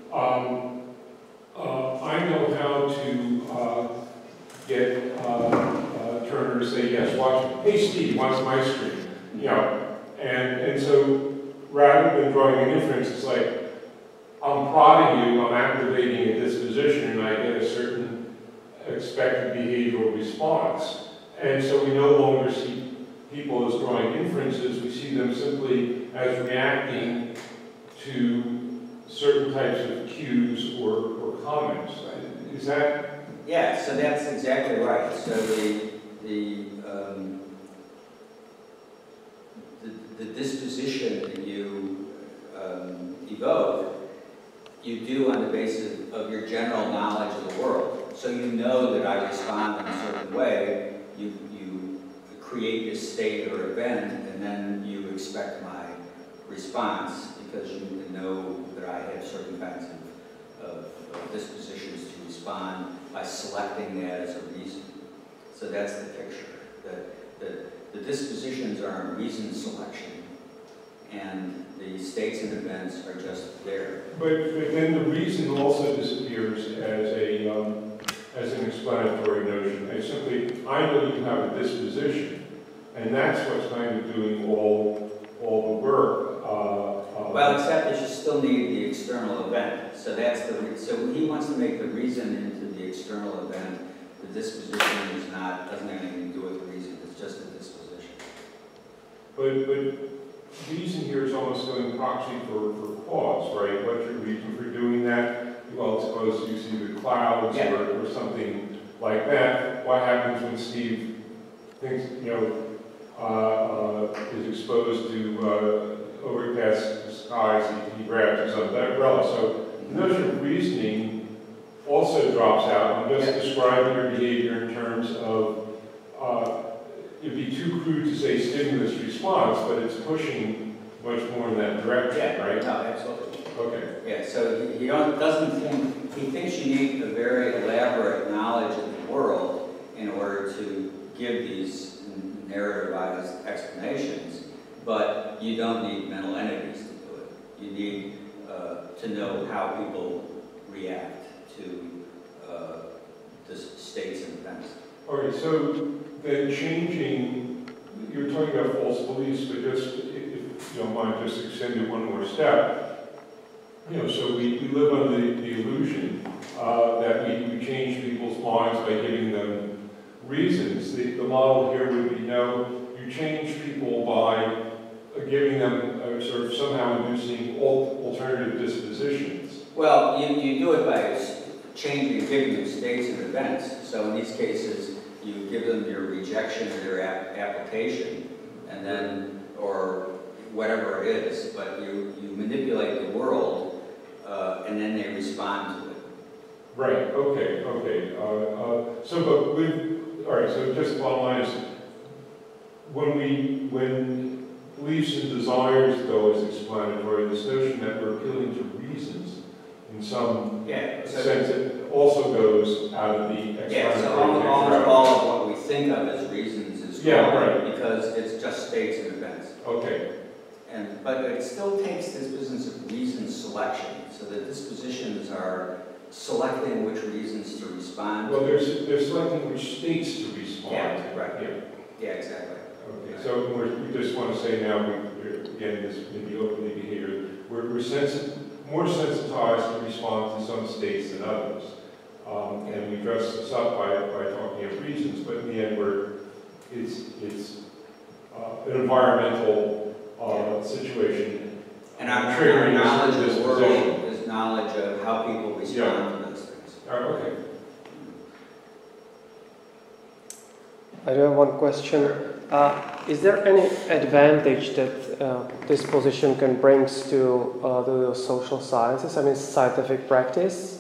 I know how to get Turner to say, yes, watch, hey Steve, watch my screen. And so rather than drawing an inference, it's like, I'm prodding you, I'm activating a disposition, and I get a certain expected behavioral response. And so we no longer see people as drawing inferences, we see them simply as reacting to certain types of cues or comments. Is that? Yeah, so that's exactly right. So the disposition that you evoke, you do on the basis of your general knowledge of the world. So you know that I respond in a certain way, you create this state or event, and then you expect my response because you know that I have certain kinds of dispositions to respond by selecting that as a reason. So that's the picture. The dispositions are a reason selection, and the states and events are just there. But then the reason also disappears as an explanatory notion. I know you have a disposition, and that's what's kind of doing all the work. Well, except that you still need the external event. So that's so he wants to make the reason into the external event. The disposition doesn't have anything to do with the reason. It's just a disposition. But reason here is almost going proxy for cause, right? What's your reason for doing that? Well, suppose you see the clouds or something like that. What happens when Steve thinks, is exposed to overcast skies, he grabs his umbrella. So the notion of reasoning also drops out. I'm just describing your behavior in terms of, it'd be too crude to say stimulus response, but it's pushing much more in that direction, right? No, absolutely. Okay. Yeah, so he thinks you need a very elaborate knowledge of the world in order to give these narrativized explanations, but you don't need mental entities to do it. You need to know how people react to the states and events. All right, so then changing, you're talking about false beliefs, but just, if you don't mind, just extend it one more step. So we live under the illusion that we change people's minds by giving them reasons. The model here would be, no, you change people by giving them, sort of somehow inducing alternative dispositions. Well, you do it by giving them states and events. So in these cases, you give them your rejection of their application, and then, or whatever it is, but you manipulate the world, and then they respond to it. Right, okay. All right, so just the bottom line is, when beliefs and desires go as explanatory, this notion that we're appealing to reasons in some sense, it also goes out of the explanatory. So almost all of what we think of as reasons is wrong, right. Because it's just states and events. Okay. But it still takes this business of reason selection. So the dispositions are selecting which reasons to respond Well, to. they're selecting which states to respond. Yeah, right. Yeah, exactly. Okay, so we just want to say now, again, this may be overly behavior, we're more sensitized to respond to some states than others. And we dress this up by talking of reasons, but in the end, it's an environmental situation. And our knowledge of the world is knowledge of how people respond to those things. Okay. I do have one question. Is there any advantage that this position can bring to the social sciences, I mean scientific practice?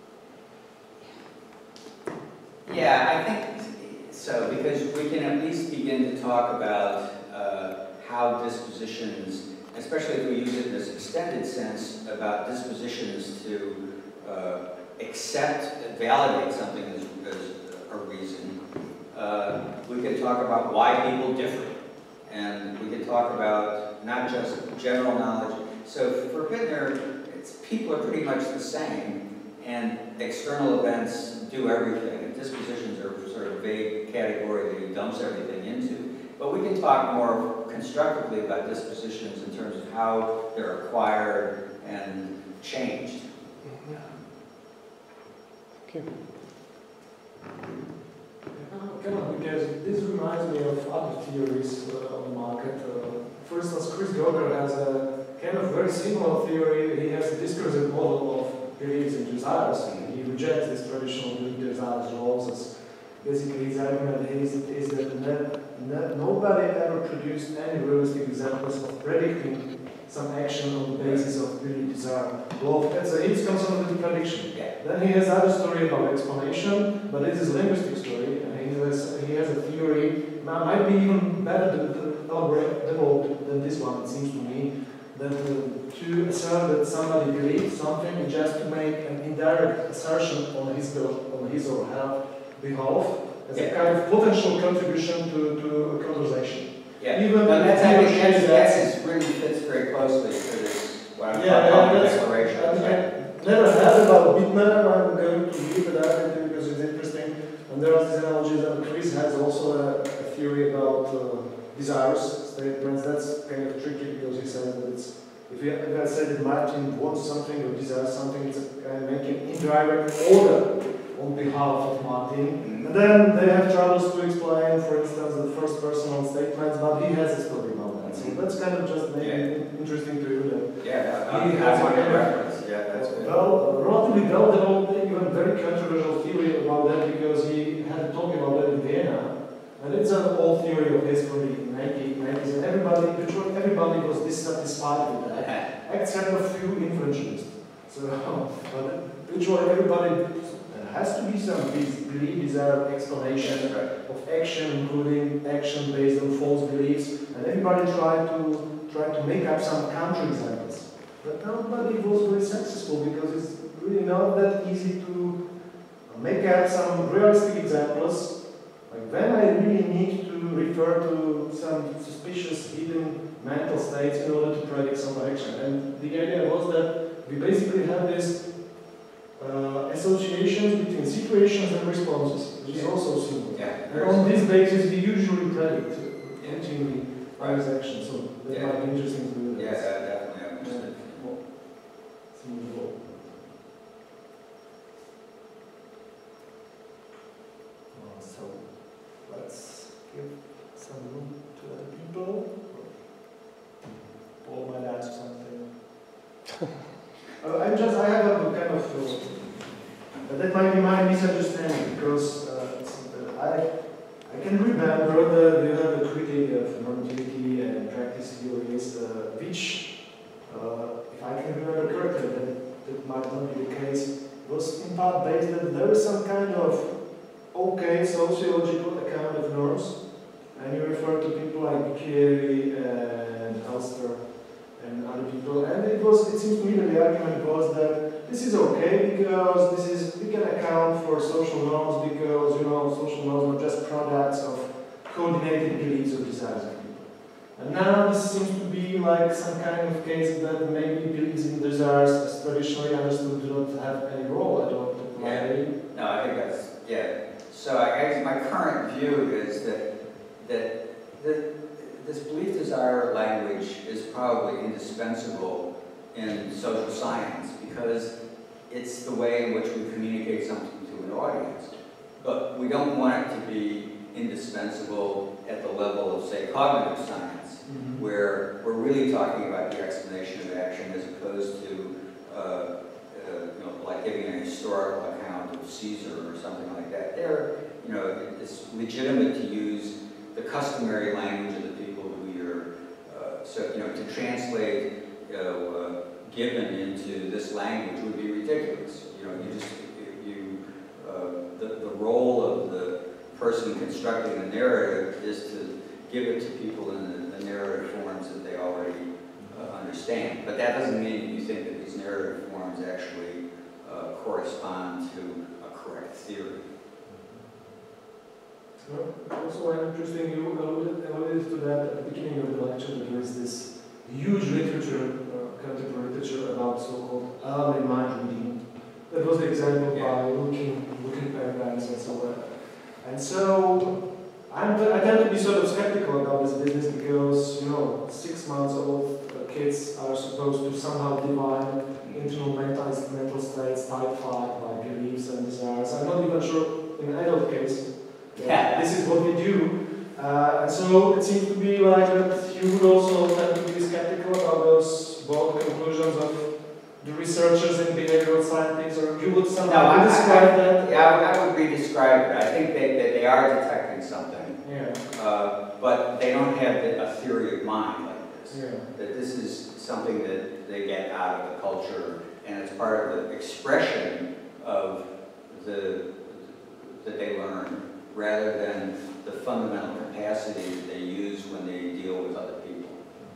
Yeah, I think so, because we can at least begin to talk about how dispositions, especially if we use it in this extended sense, about dispositions to accept and validate something as a reason. We can talk about why people differ. And we can talk about not just general knowledge. So for Bittner, people are pretty much the same, and external events do everything. And dispositions are sort of a vague category that he dumps everything into. But we can talk more constructively about dispositions in terms of how they're acquired and changed. Okay. Because this reminds me of other theories on the market. For instance, Chris Gawker has a kind of very similar theory. He has a discursive model of beliefs and desires. He rejects this traditional belief desires roles as basically his argument is that nobody ever produced any realistic examples of predicting some action on the basis of belief desire. Well, it's concerned with prediction. Yeah. Then he has other story about explanation, but it is a linguistic story, and he has a theory, might be even better developed than this one, it seems to me, that to assert that somebody believes something just to make an indirect assertion on his or her behalf as a kind of potential contribution to a conversation. Yeah, even that really fits very closely to this, what I'm calling declaration. I never heard about Bittner. I'm going to read about it because it's interesting. And there are these analogies, and Chris has also a theory about desires statements. That's kind of tricky because he says that it's, if I said that Martin wants something or desires something, it's a kind of making indirect order on behalf of Martin. And then they have troubles to explain, for instance, the first personal statements, but he has a story about that. So that's kind of just maybe interesting to you that he has one reference. Yeah, that's good. Well, relatively well developed, even very controversial theory about that because he had a talk about that in Vienna. And it's an old theory of his from the 1990s, and everybody was dissatisfied with that, except a few infringers. So, but virtually everybody, there has to be some belief, desire, explanation of action, including action based on false beliefs, and everybody tried to make up some counter examples. But nobody was very successful because it's really not that easy to make up some realistic examples. Like when I really need to refer to some suspicious hidden mental states in order to predict some action. And the idea was that we basically have this associations between situations and responses, which is also simple. Yeah. And on this basis, we usually predict routinely various actions. So that might be interesting to do. Yes, I definitely understood. So let's give some room to other people. Paul might ask something. I have a kind of, that might be my misunderstanding because I can remember you have a critique of normativity and practice theories, which, if I can remember correctly, that might not be the case, was in part based that there is some kind of sociological account of norms, and you refer to people like Carey and Elster and other people, and it seems to me that the argument was that this is okay because we can account for social norms because social norms are just products of coordinated beliefs or desires of people. And now this seems to be like some kind of case that maybe beliefs and desires, as traditionally understood, do not have any role at all. No, I think that's So I guess my current view is that this belief desire language is probably indispensable in social science because it's the way in which we communicate something to an audience. But we don't want it to be indispensable at the level of, say, cognitive science, where we're really talking about the explanation of action as opposed to like giving a historical account of Caesar or something like that. It's legitimate to use the customary language of the people who you're, to translate given into this language would be ridiculous. The role of the person constructing the narrative is to give it to people in the narrative forms that they already understand. But that doesn't mean that you think that these narrative forms actually correspond to a correct theory. Also, interesting, you alluded to that at the beginning of the lecture, that there is this huge literature, contemporary literature about so-called early mind reading. That was the example by looking paradigms and so on. And so, I tend to be sort of skeptical about this business because, 6 months old kids are supposed to somehow divide internal mental states typified by beliefs and desires. I'm not even sure in adult case. This is what we do. And so it seems to be like that you would also tend to be skeptical about those bold conclusions of the researchers in behavioral scientists, or you would somehow describe that? Yeah, I would re-describe it. I think that they are detecting something. Yeah. But they don't have a theory of mind like this. Yeah. That this is something that that they get out of the culture, and it's part of the expression of that they learn, rather than the fundamental capacity that they use when they deal with other people.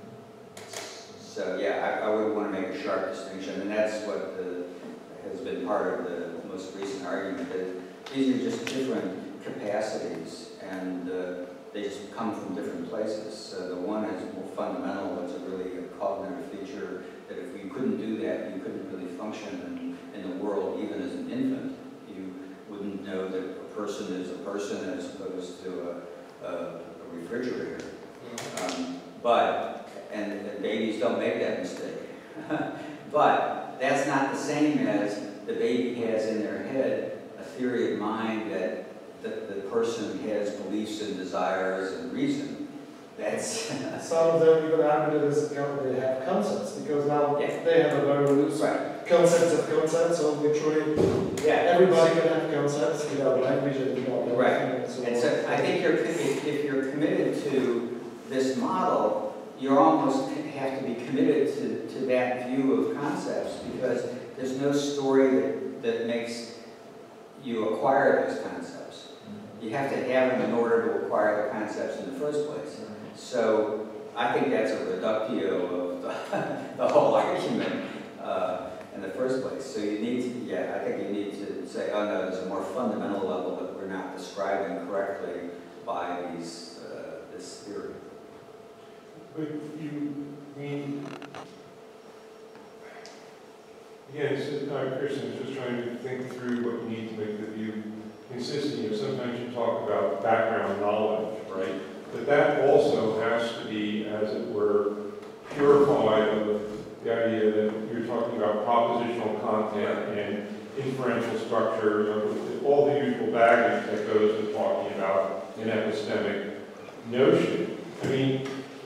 So yeah, I would want to make a sharp distinction, and that's what has been part of the most recent argument, that these are just different capacities, and they just come from different places. The one is more fundamental, it's really a cognitive feature that if you couldn't do that, you couldn't really function in the world, even as an infant. You wouldn't know that a person is a person as opposed to a refrigerator. And babies don't make that mistake. But that's not the same as the baby has in their head a theory of mind that the person has beliefs and desires and reason. That's some of them even argue that they have concepts, because now they have a very loose concepts of concepts, so literally everybody can have concepts without language and without everything. And so I think if you're committed to this model, you almost have to be committed to that view of concepts, because there's no story that makes you acquire those concepts. You have to have them in order to acquire the concepts in the first place. So I think that's a reductio of the whole argument in the first place. So you need to, I think you need to say, oh no, there's a more fundamental level that we're not describing correctly by this theory. But you mean, again, Christian is just trying to think through what you need to make the view consistent. You know, sometimes you talk about background knowledge, right? But that also has to be, as it were, purified of the idea that you're talking about propositional content and inferential structure, you know, all the usual baggage that goes with talking about an epistemic notion. I mean,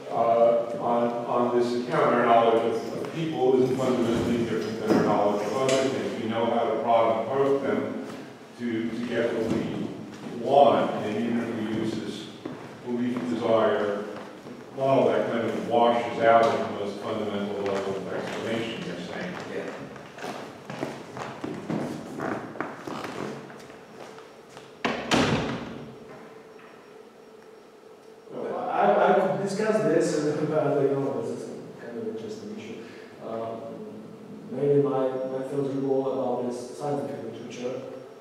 on this account, our knowledge of people isn't fundamentally different than our knowledge of other things. We know how to prod and poke them to get what we want, and even if we use this belief desire model, that kind of washes out at the most fundamental level of explanation, you're saying. I could discuss this, and this is kind of an interesting issue. Mainly my field revolve about this scientific literature.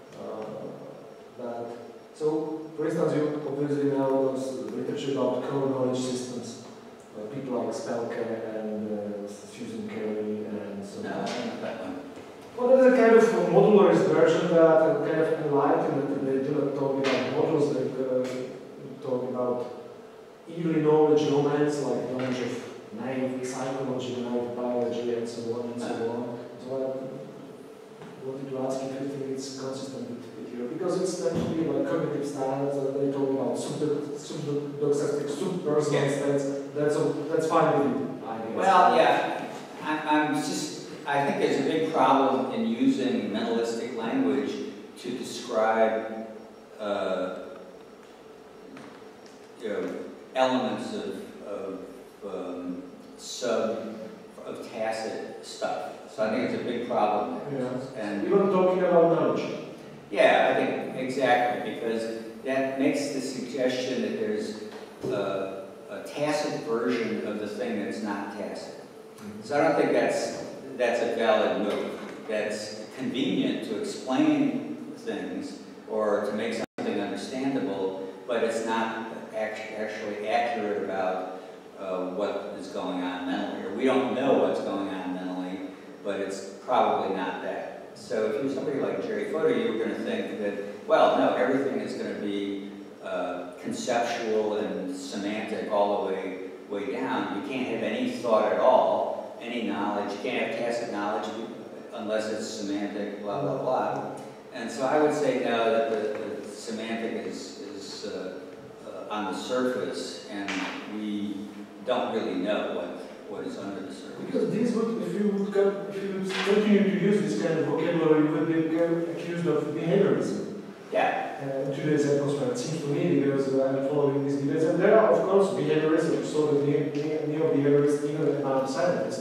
So, for instance, you obviously know those literature about core knowledge systems, people like Spelke and Susan Carey and so on. Well, there's a kind of modularist version that are kind of enlightened. They do not talk about models, they talk about early knowledge domains, like knowledge of naive psychology, naive biology, and so on and so on. So I wanted to ask if you think it's consistent with you, because it's actually like cognitive styles, they talk about subdoxastic, subpersonal states. That's fine with you, I guess. Well, yeah, I think there's a big problem in using mentalistic language to describe elements of tacit stuff. So I think it's a big problem. Yeah. And you're talking about knowledge. Yeah, I think exactly, because that makes the suggestion that there's a tacit version of the thing that's not tacit. So I don't think that's a valid move. That's convenient to explain things or to make something understandable, but it's not actually accurate about what is going on mentally. Or we don't know what's going on mentally, but it's probably not that. So if you're somebody like Jerry Fodor, you're going to think that, well, no, everything is going to be conceptual and semantic all the way down. You can't have any thought at all, any knowledge. You can't have tacit knowledge unless it's semantic, blah, blah, blah. And so I would say no, that the semantic is on the surface, and we don't really know what is under the surface. Because these would, if you continue to use this kind of vocabulary, you would be accused of behaviorism. Yeah. In today's atmosphere, it seems to me, because I'm following these debates, and there are, of course, behaviorists, sort of neo-behaviorists, even among scientists.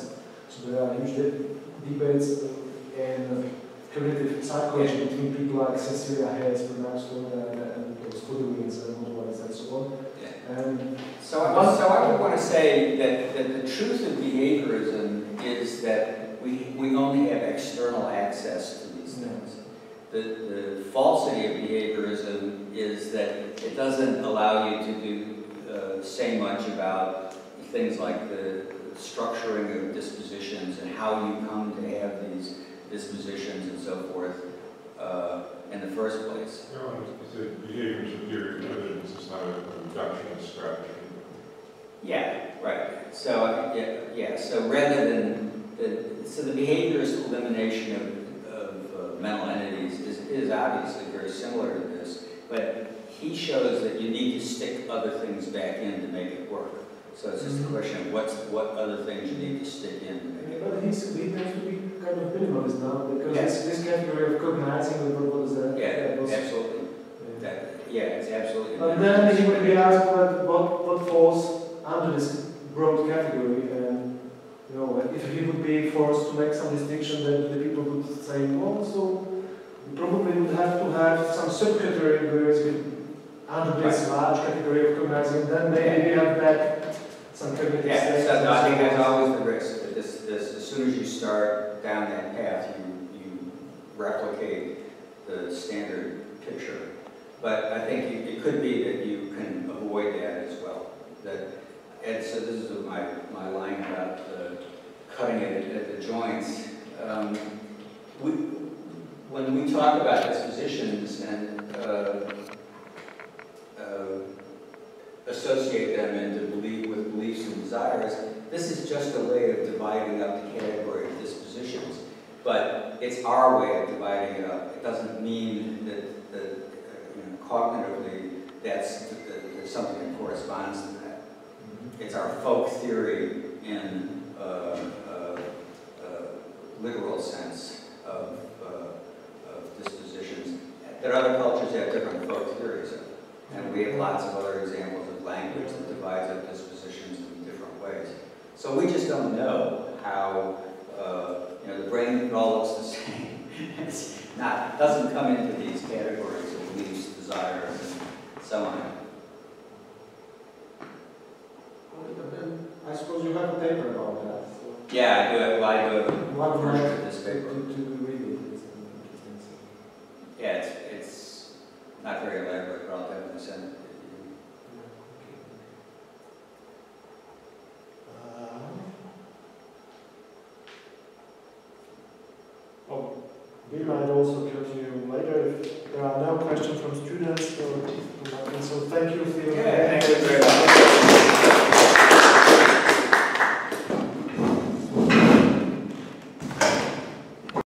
So there are huge debates in cognitive psychology between people like Cecilia Hayes, perhaps, and those Goodwins and Motorways and so on. Yeah. And so I would want to say that the truth of behaviorism is that we only have external access to these things. The falsity of behaviorism is that it doesn't allow you to say much about things like the structuring of dispositions and how you come to have these dispositions and so forth in the first place. No, it's a behavior superior evidence. It's not a reductionist strategy. Yeah, right. So yeah. So rather than the behaviorist elimination of mental entities is obviously very similar to this, but he shows that you need to stick other things back in to make it work. So it's just a question of what other things you need to stick in to make it work. But he tends to be kind of minimalist now, because this category of cognizing, what is that? Yeah, absolutely. Yeah, it's absolutely. And then he would be asked what falls under this broad category, and you know, if he would be forced to make some distinction, then the people would say, well, so you probably would have to have some subcategories under this large category of cognizing, then maybe we have back some cognitive states. So I think there's always the risk that this as soon as you start down that path, you replicate the standard picture. But I think it could be that you can avoid that as well. And so this is my line about cutting it at the joints. When we talk about dispositions and associate them into with beliefs and desires, this is just a way of dividing up the category of dispositions. But it's our way of dividing it up. It doesn't mean that cognitively there's something that corresponds to that. It's our folk theory in literal sense of dispositions that other cultures have different folk theories of. And we have lots of other examples of language that divides up dispositions in different ways. So we just don't know how, the brain all looks the same. It doesn't come into these categories of beliefs, desires, and so on. I suppose you have a paper about that. So. Yeah, I do have One version of this paper. To read it. Yeah, it's not very elaborate, but I'll definitely send it to you. We might also continue later if there are no questions from students. So thank you, Theo. Yeah, thank you very much.